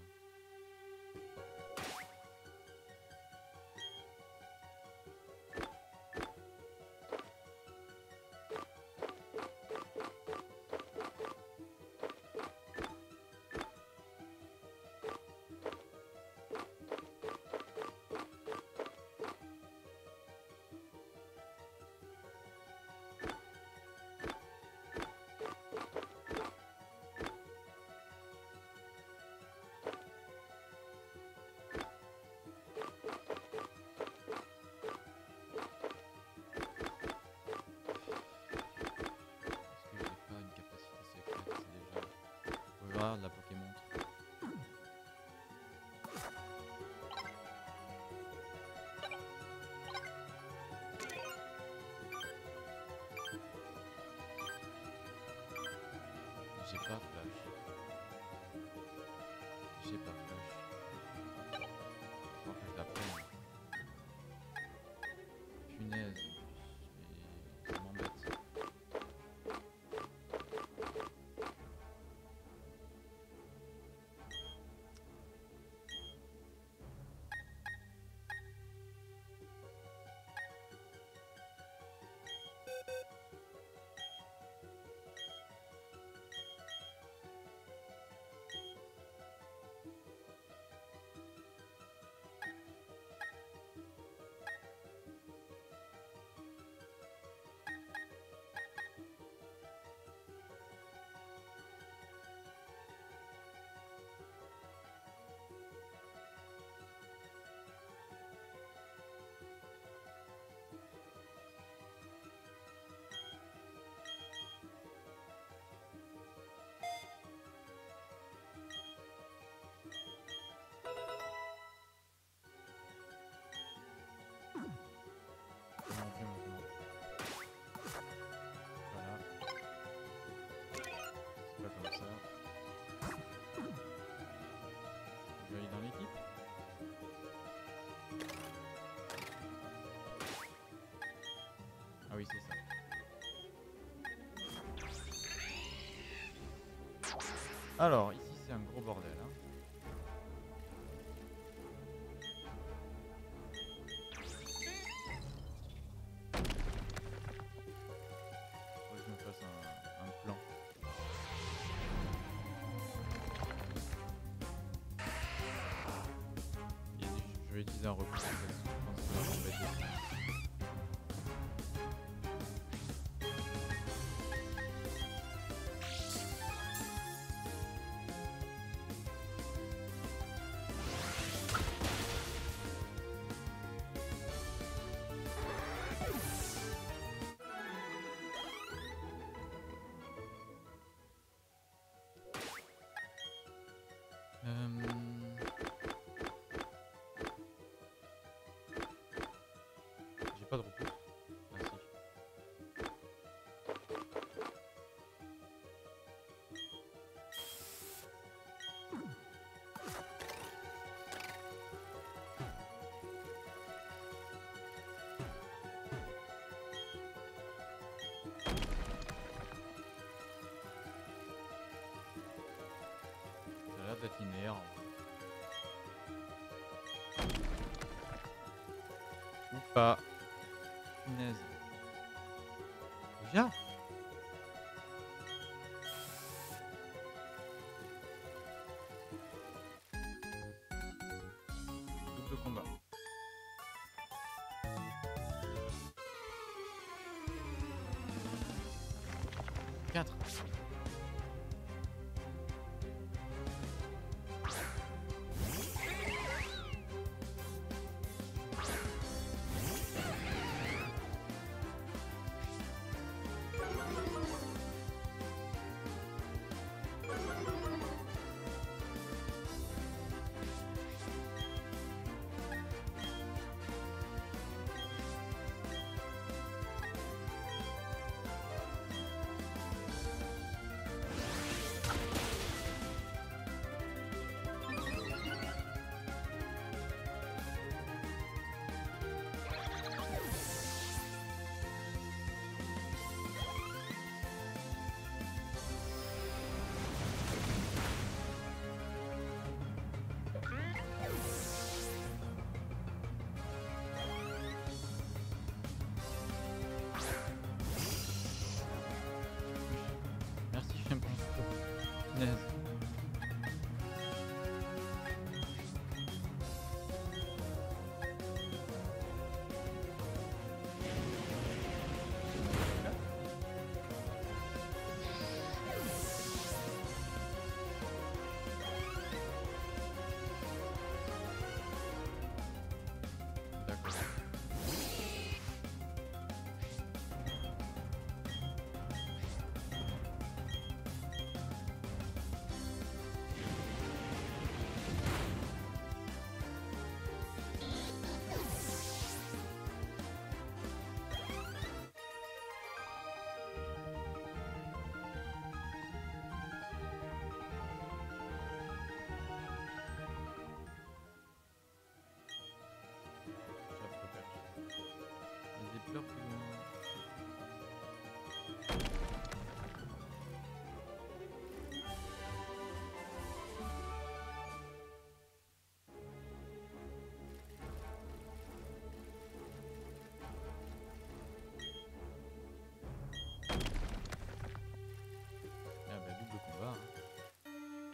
De la Pokémon. J'ai pas flash. J'ai pas flash. Faut que je la prenne. Punaise. Mais ça m'embête. Dans l'équipe. Ah oui, c'est ça. Alors, ici c'est un gros bordel. Hein. Faut que je me fasse un, un plan. Je vais utiliser un recours. Je pense que ça va m'embêter. pas. Punaise. Déjà? Double combat. quatre. Merci chien pour l'instant. Punaise. D'accord. J'apprends perche. Les épleurs plus loin. Ah bah double combat. Hein.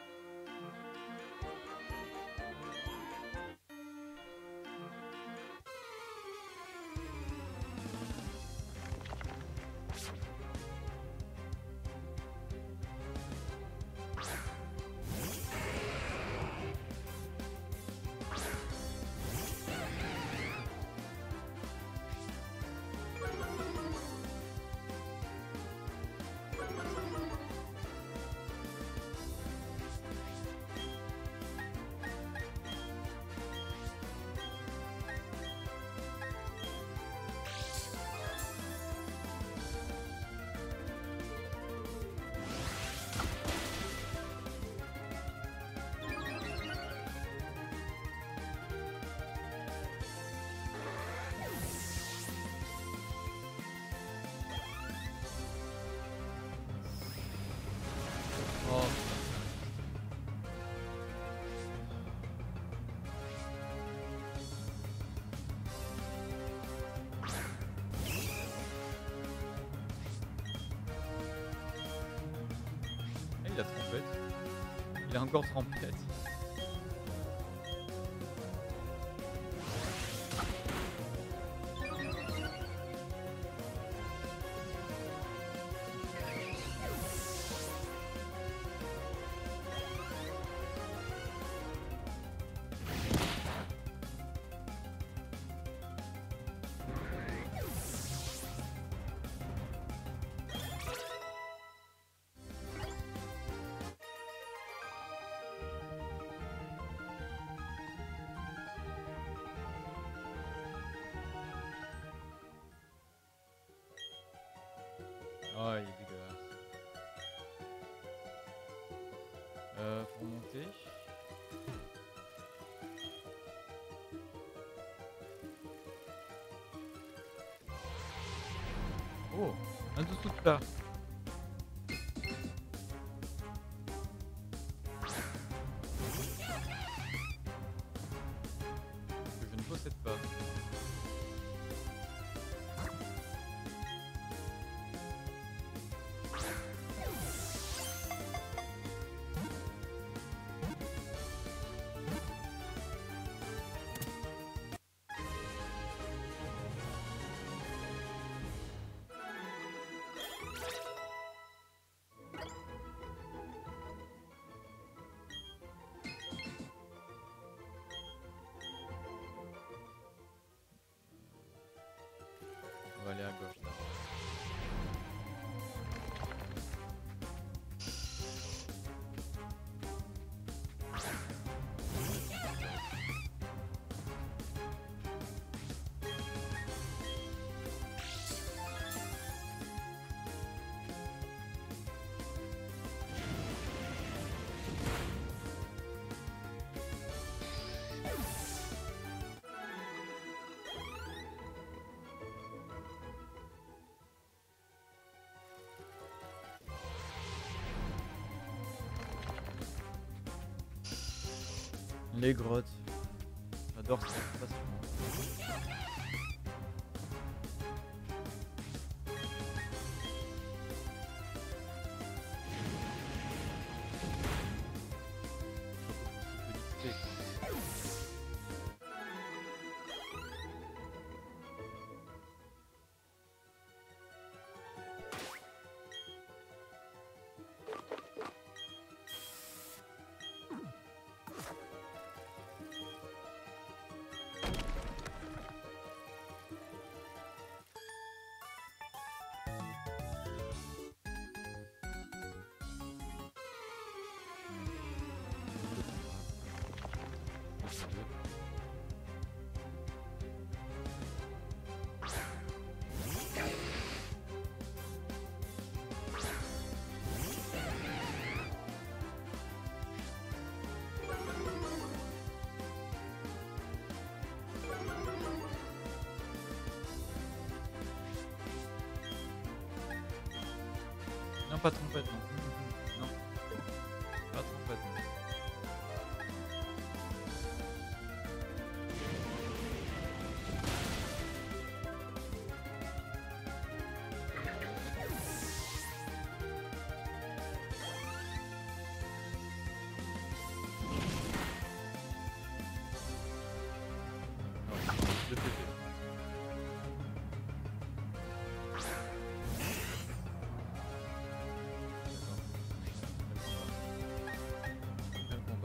Oh. Et il a trompette. Il a encore trompette. Oh, il est dégueulasse. Euh, pour monter. Oh, un dessous de ça. Que je ne possède pas. Les grottes. J'adore ça. C'est fascinant. Surtout pour si peu d'X P, quoi. Non, pas trompette, non. Non. Pas trompette, non. Non, deux P P. Quel combat.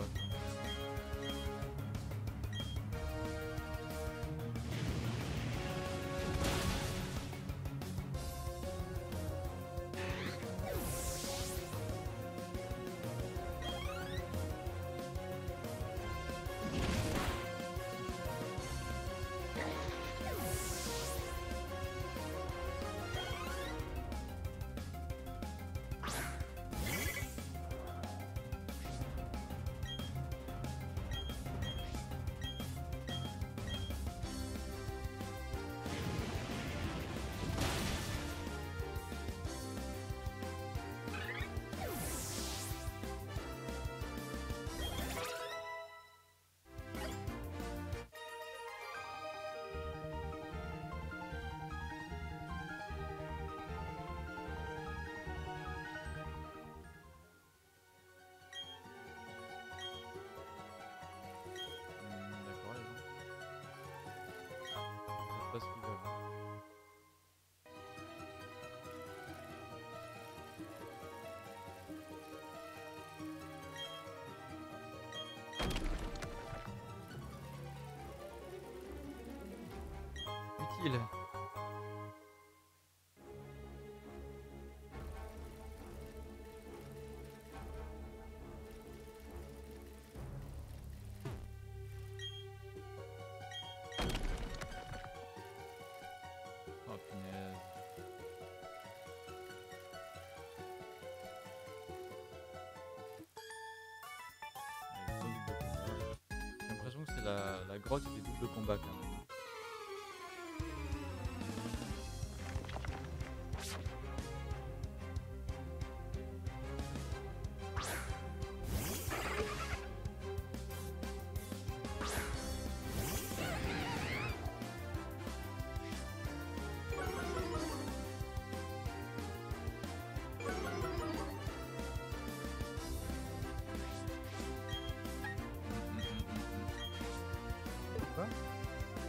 Hmm, d'accord, les gens. C'est pas ce qu'ils veulent. Utile. Oh punaise. Allez, gros double combat. J'ai l'impression que c'est la, la grotte des doubles combats quand même. Hum, hum, hum, hum. Quoi?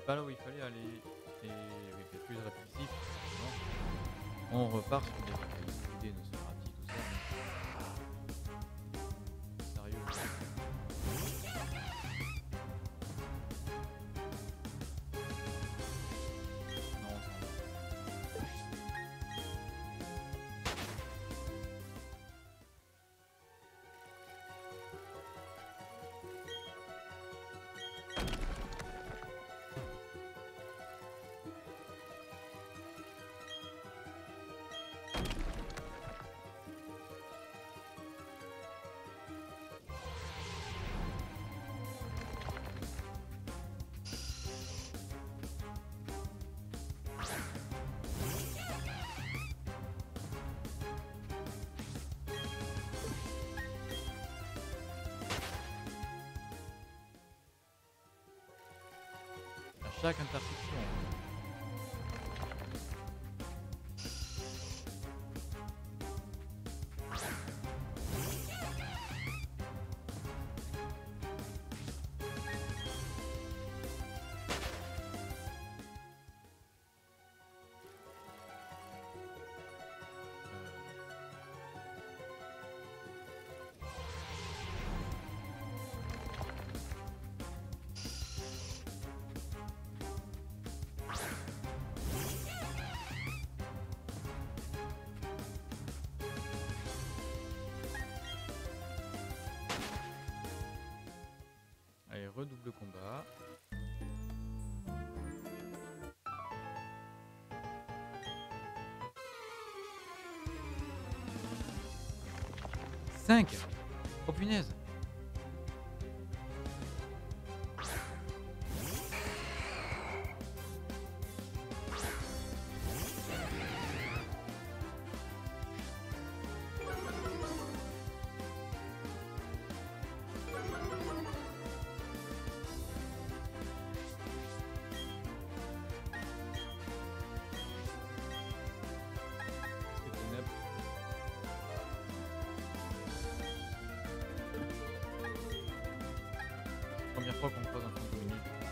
pas là où il fallait aller. Et oui, c'est plus répétitif. forcément. On repart sur des idées de Nosferatu, tout ça. Mais... Sérieux. Non, on s'en va. À chaque intersection. Allez, redouble combat. cinq. Oh punaise. Première fois qu'on croise un fantôme.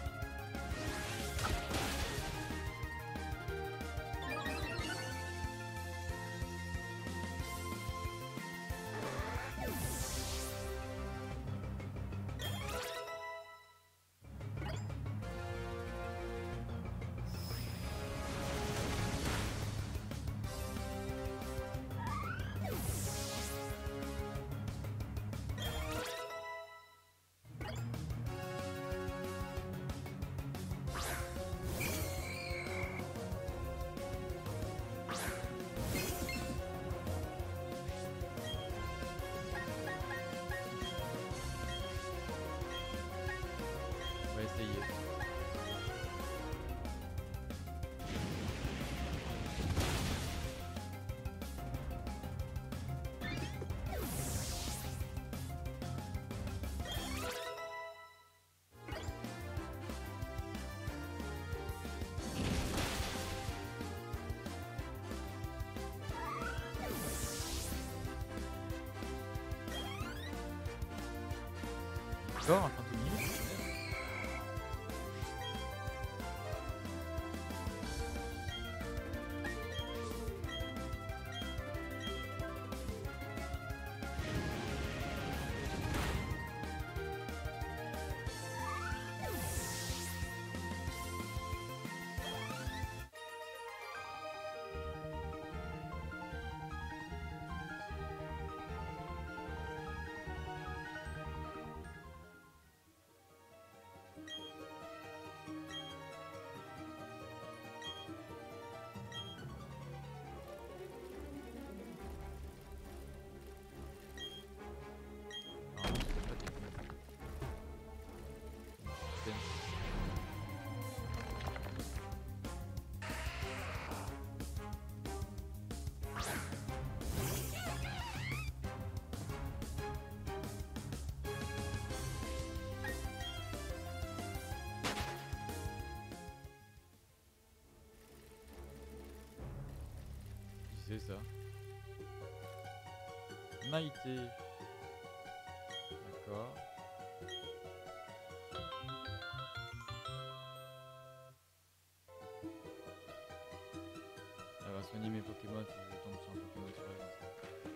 On va essayer. Encore un fantôme. C'est ça. Maïté. D'accord. dessin animé Pokémon, si je tombe sur un Pokémon sur la liste.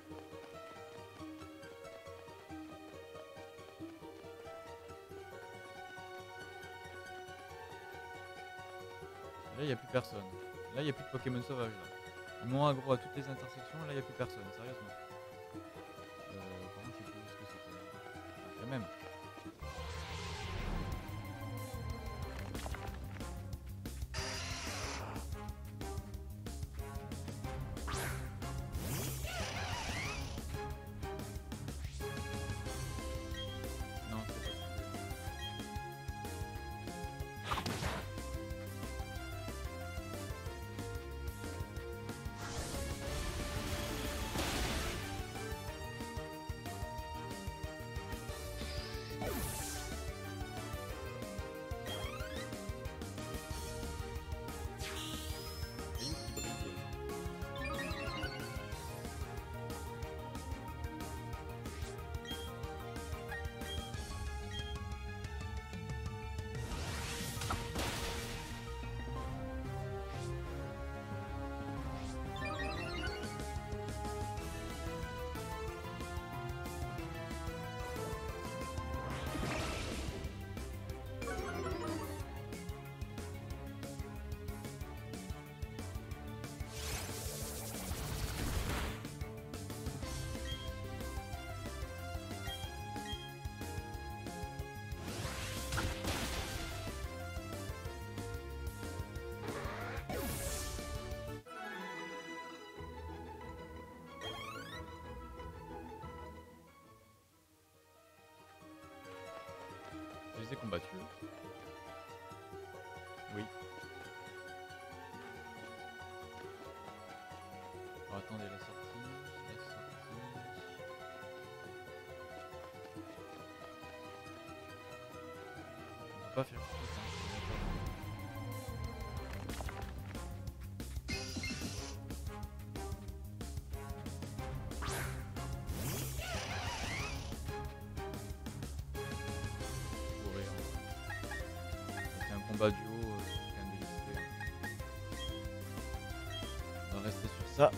Là, il n'y a plus personne. Là, il n'y a plus de Pokémon sauvages. Là. Ils m'ont aggro à toutes les intersections. Là, il n'y a plus personne, sérieusement. Euh, par contre, je sais plus ce que c'était. Ah, quand même. Non, c'est pas ça. Caillou qui brille. Je les ai combattus. Oui. Oh, attendez, la sortie. La sortie. On peut pas faire plus, hein, pourrait, hein. C'est un combat duo, euh, c'est quand même délicieux. On va rester sur ça.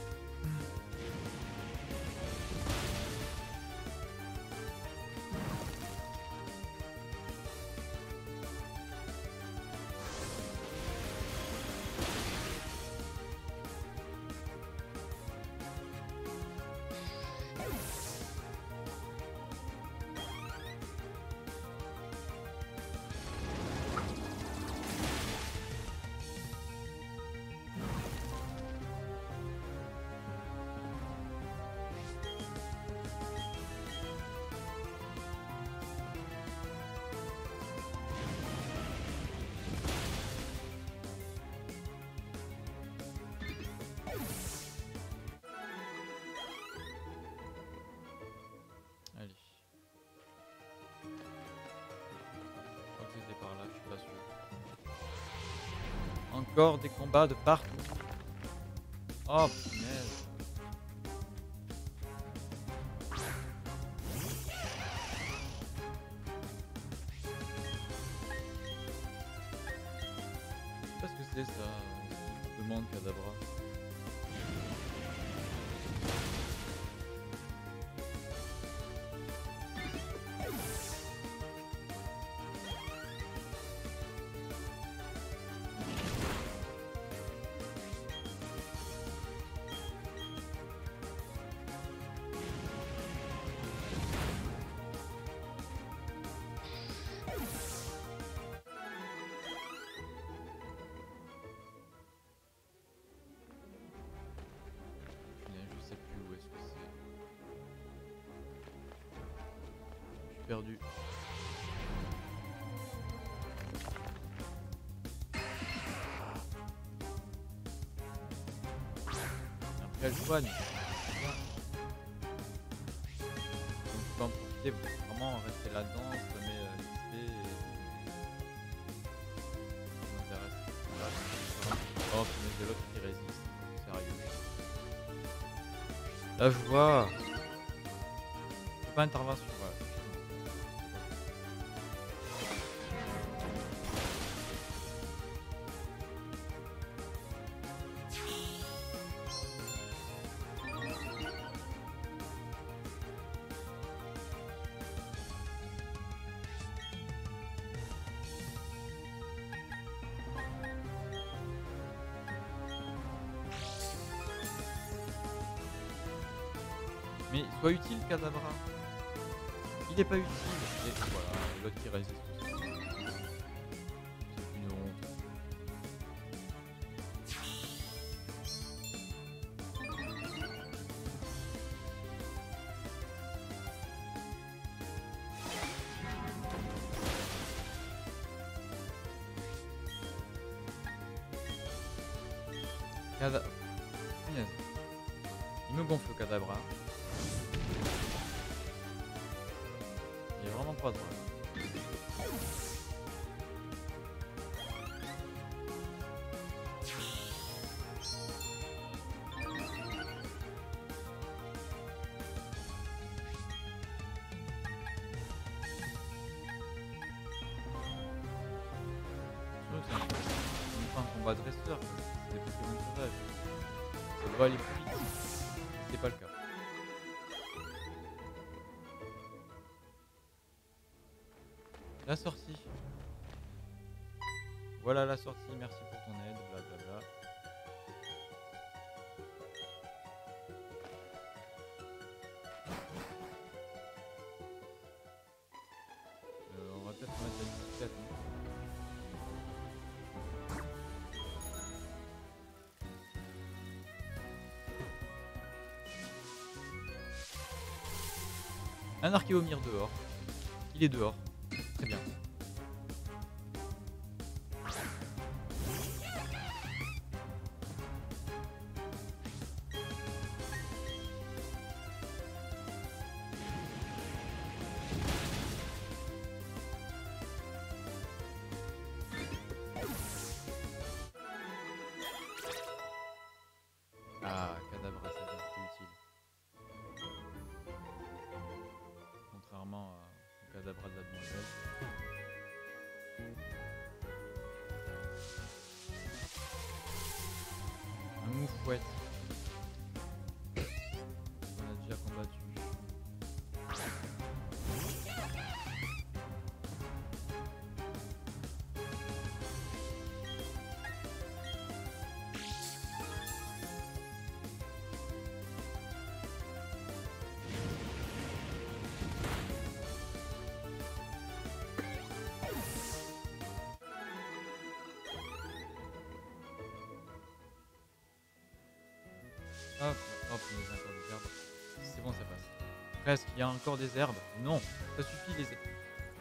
Allez. Je crois que c'était par là, je suis pas sûr. Encore des combats de partout. Oh punaise. Je sais pas ce que c'est ça. euh, Demande Kadabra. Punaise, je sais plus où est-ce que c'est. Je suis perdu. Après elle soigne. C'est bien. Donc tu peux en profiter pour vraiment rester là-dedans, ça met euh, l'X P et tout. Ça m'intéresse. Là, je vais faire un- Oh punaise, de l'autre qui résiste. Sérieux. Là je vois. C'est pas intervention, voilà. Mais sois utile, Kadabra. Il est pas utile. Et voilà, l'autre qui résiste aussi. C'est une honte. Cada... Punaise. Il me gonfle le Kadabra. Il est vraiment pas drôle. Je trouve que c'est un, c'est pas un combat dresseur, c'est des Pokémon sauvages. Ça doit aller plus vite. C'est pas le cas. La sortie. Voilà la sortie, merci pour ton aide, blablabla. Euh, on va peut-être mettre la musique là. Un Archéomir dehors. Il est dehors. Très bien. Ah, Kadabra, ça vient, c'est utile. Contrairement au Kadabra de la demoiselle. Un moufouette. On a déjà combattu. Hop, hop, il y a encore des herbes. C'est bon, ça passe. Presque, il y a encore des herbes. Non, ça suffit les herbes.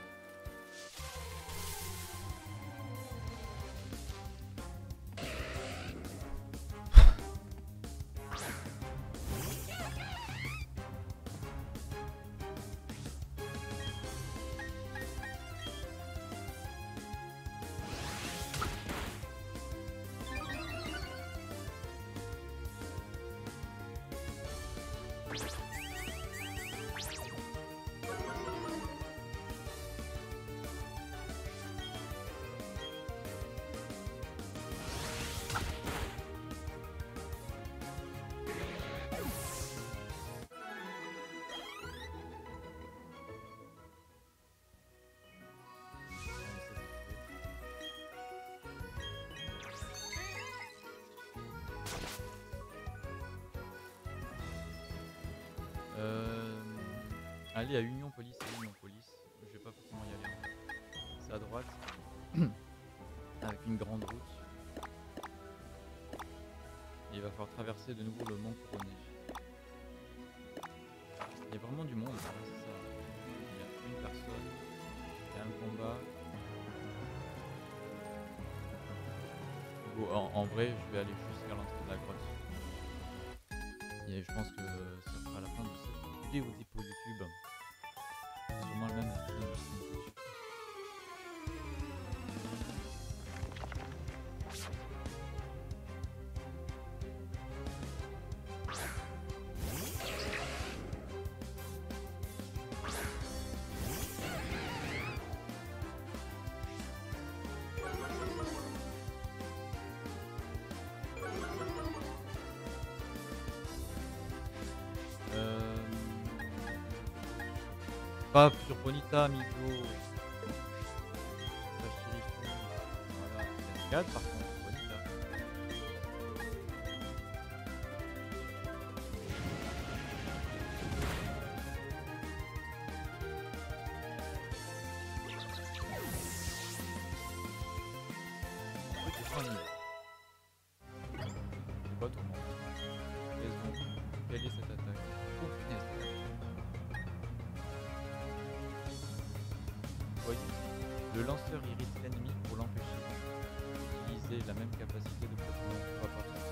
Euh, aller à Union Police et Union Police. Je vais pas forcément y aller. C'est à droite. Avec une grande route. Et il va falloir traverser de nouveau le mont Couronné. Il y a vraiment du monde. Hein, c'est ça. Il y a une personne. Il y a un combat. Bon, en, en vrai, je vais aller jusqu'à l'entrée de la grotte. Et je pense que ça sera la fin de cette vidéo pour YouTube. Sûrement le même la fin de cette vidéo. Pas sur Bonita, amigo. Voilà, quatre par contre, Bonita. un niveau. C'est quoi ton nom? Raison. Quelle est cette attaque? Oh punaise. Vous voyez, le lanceur irrite l'ennemi pour l'empêcher d'utiliser la même capacité de Pokémon trois par fois.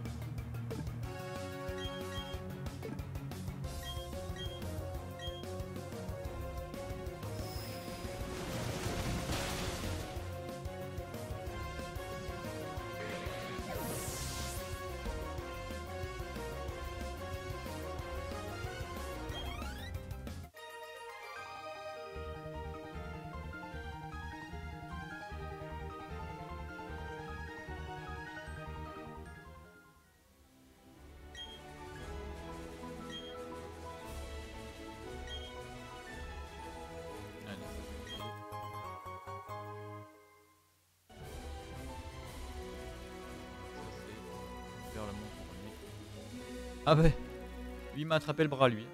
Allez, ça suffit. Ça c'est vers le monde couronné. Ah bah, lui il m'a attrapé le bras lui.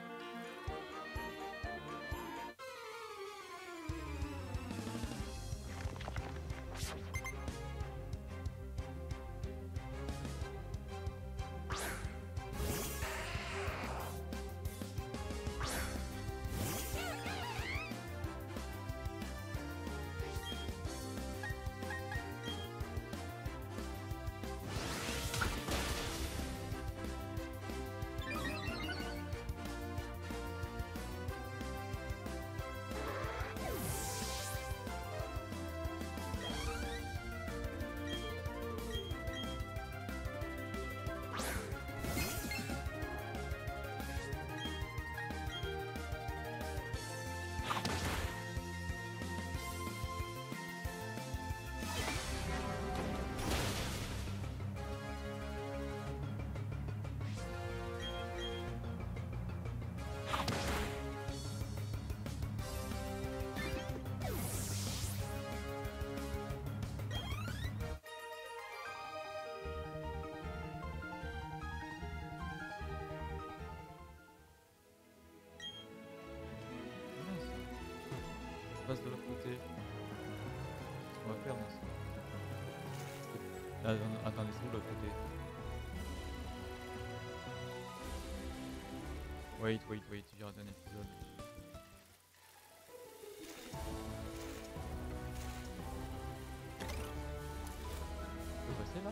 Passe de l'autre côté. Qu'est-ce qu'on va faire dans ça? Ah, non, attendez, c'est où l'autre côté? Wait, wait, wait, j'ai raté un épisode. On peut passer là?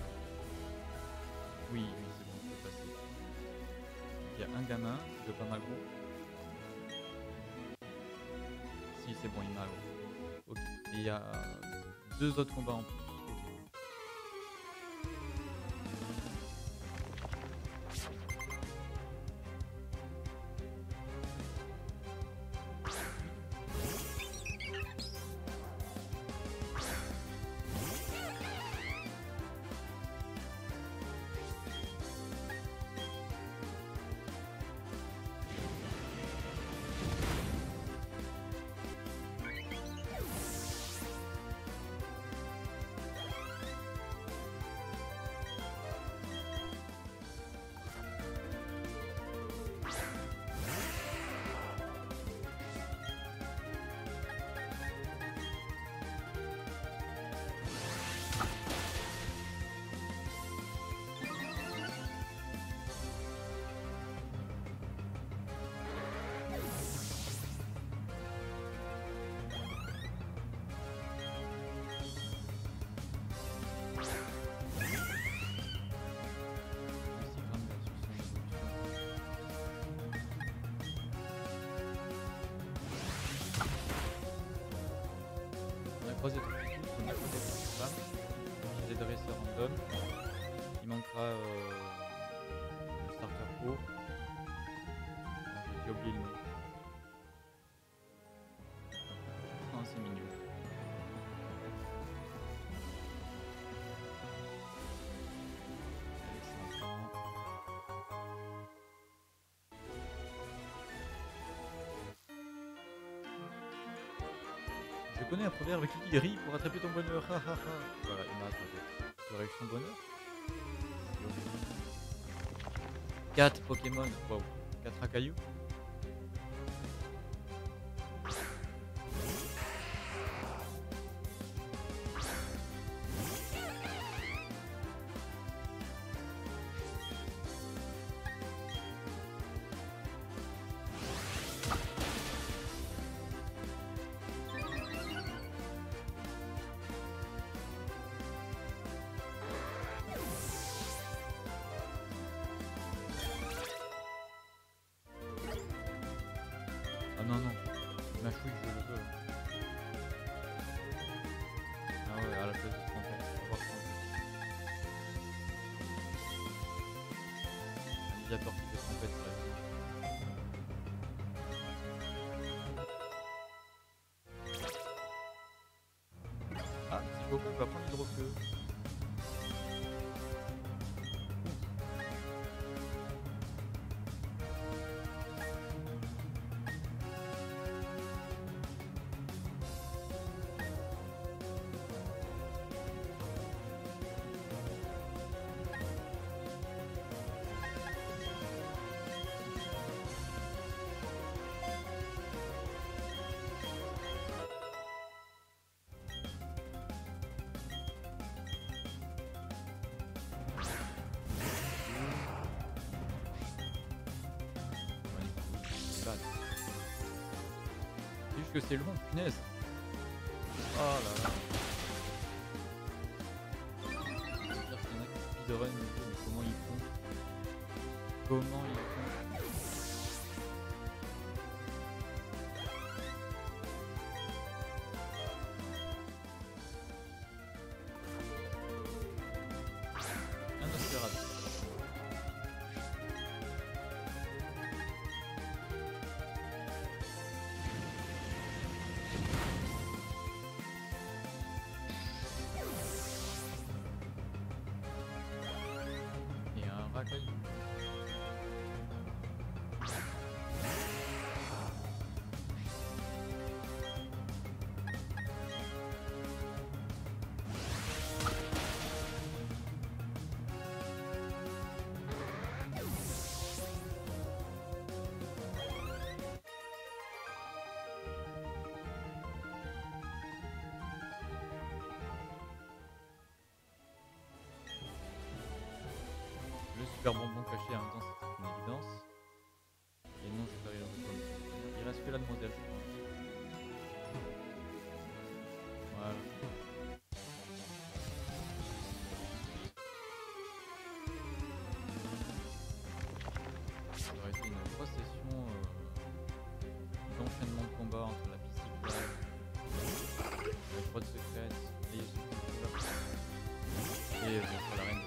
Oui, oui, c'est bon, on peut passer. Il y a un gamin qui veut pas m'aggro. Si, c'est bon, il m'a aggro. Ok. Et il y a deux autres combats en plus. Croisé tout de suite, on a croisé tout ça. J'ai des dresseurs random. Il manquera euh, le starter pro. J'ai oublié le nom. Oh, c'est mignon. Allez, c'est sympa. Je connais un proverbe qui rit pour attraper ton bonheur. Voilà, il m'a attrapé. J'aurais eu son bonheur. quatre Pokémon. Wow. quatre racailloux. non, non. Ma chouille, je le veux. Ah ouais, à la place de trompette. On va prendre un médiator qui fait trompette, ça va être bien. Ah, si Coco va prendre l'hydrofeu. C'est juste que c'est long, punaise. Oh là là. Je veux dire qu'il y en a qui speedrun, mais comment ils font? Comment ils font? Un Nosferatu. Et un racaille. Le super bonbon caché en même temps, c'était une évidence. Et non, j'ai pas eu le bonbon. Il reste que la demoiselle, je pense. Voilà. Ça aurait été une grosse session euh, d'enchaînement de combat entre la piste cyclable, la grotte secrète, les et bien sûr la reine.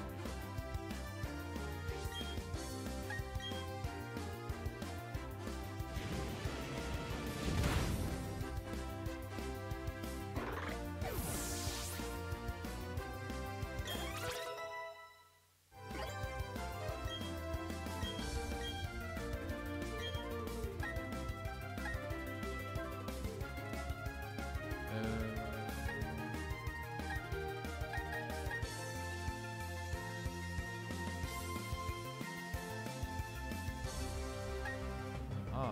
Ah.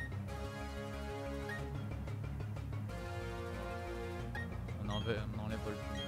On enlève, on enlève le premier.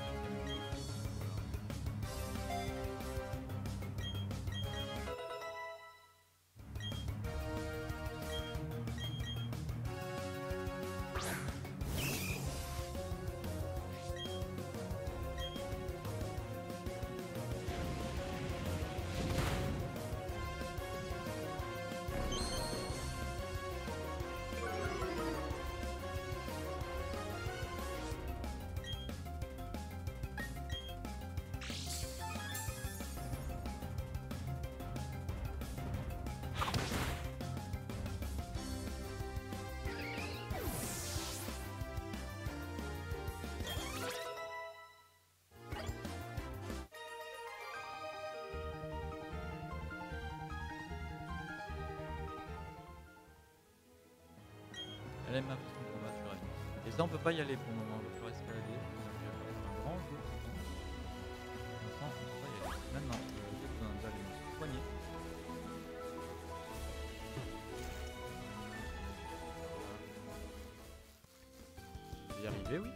Elle aime ma façon de combattre sur elle. Et ça, on peut pas y aller pour le moment, on va faire escalader. Un grand jeu, je pense. Pour l'instant, on peut pas y aller. Maintenant, j'ai besoin d'aller me soigner. Je vais y arriver, oui.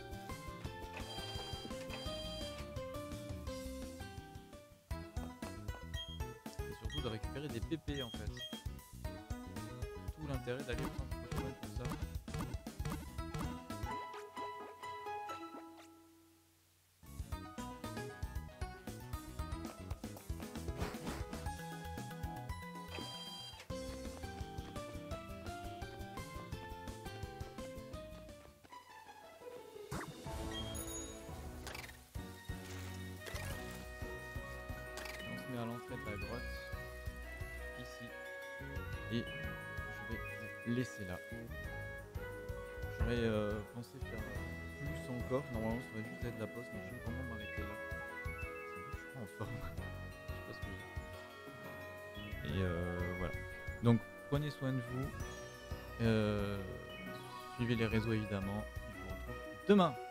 Et surtout de récupérer des P P en fait. Tout l'intérêt d'aller au centre Pokémon pour ça. à l'entrée de la grotte, ici, et je vais vous laisser là. J'aurais euh, pensé faire plus encore, normalement ça aurait juste être la pause, mais je vais vraiment m'arrêter là. C'est vrai que je suis pas en forme, je sais pas ce que j'ai. Et euh, voilà. Donc prenez soin de vous, euh, suivez les réseaux évidemment, et je vous retrouve demain.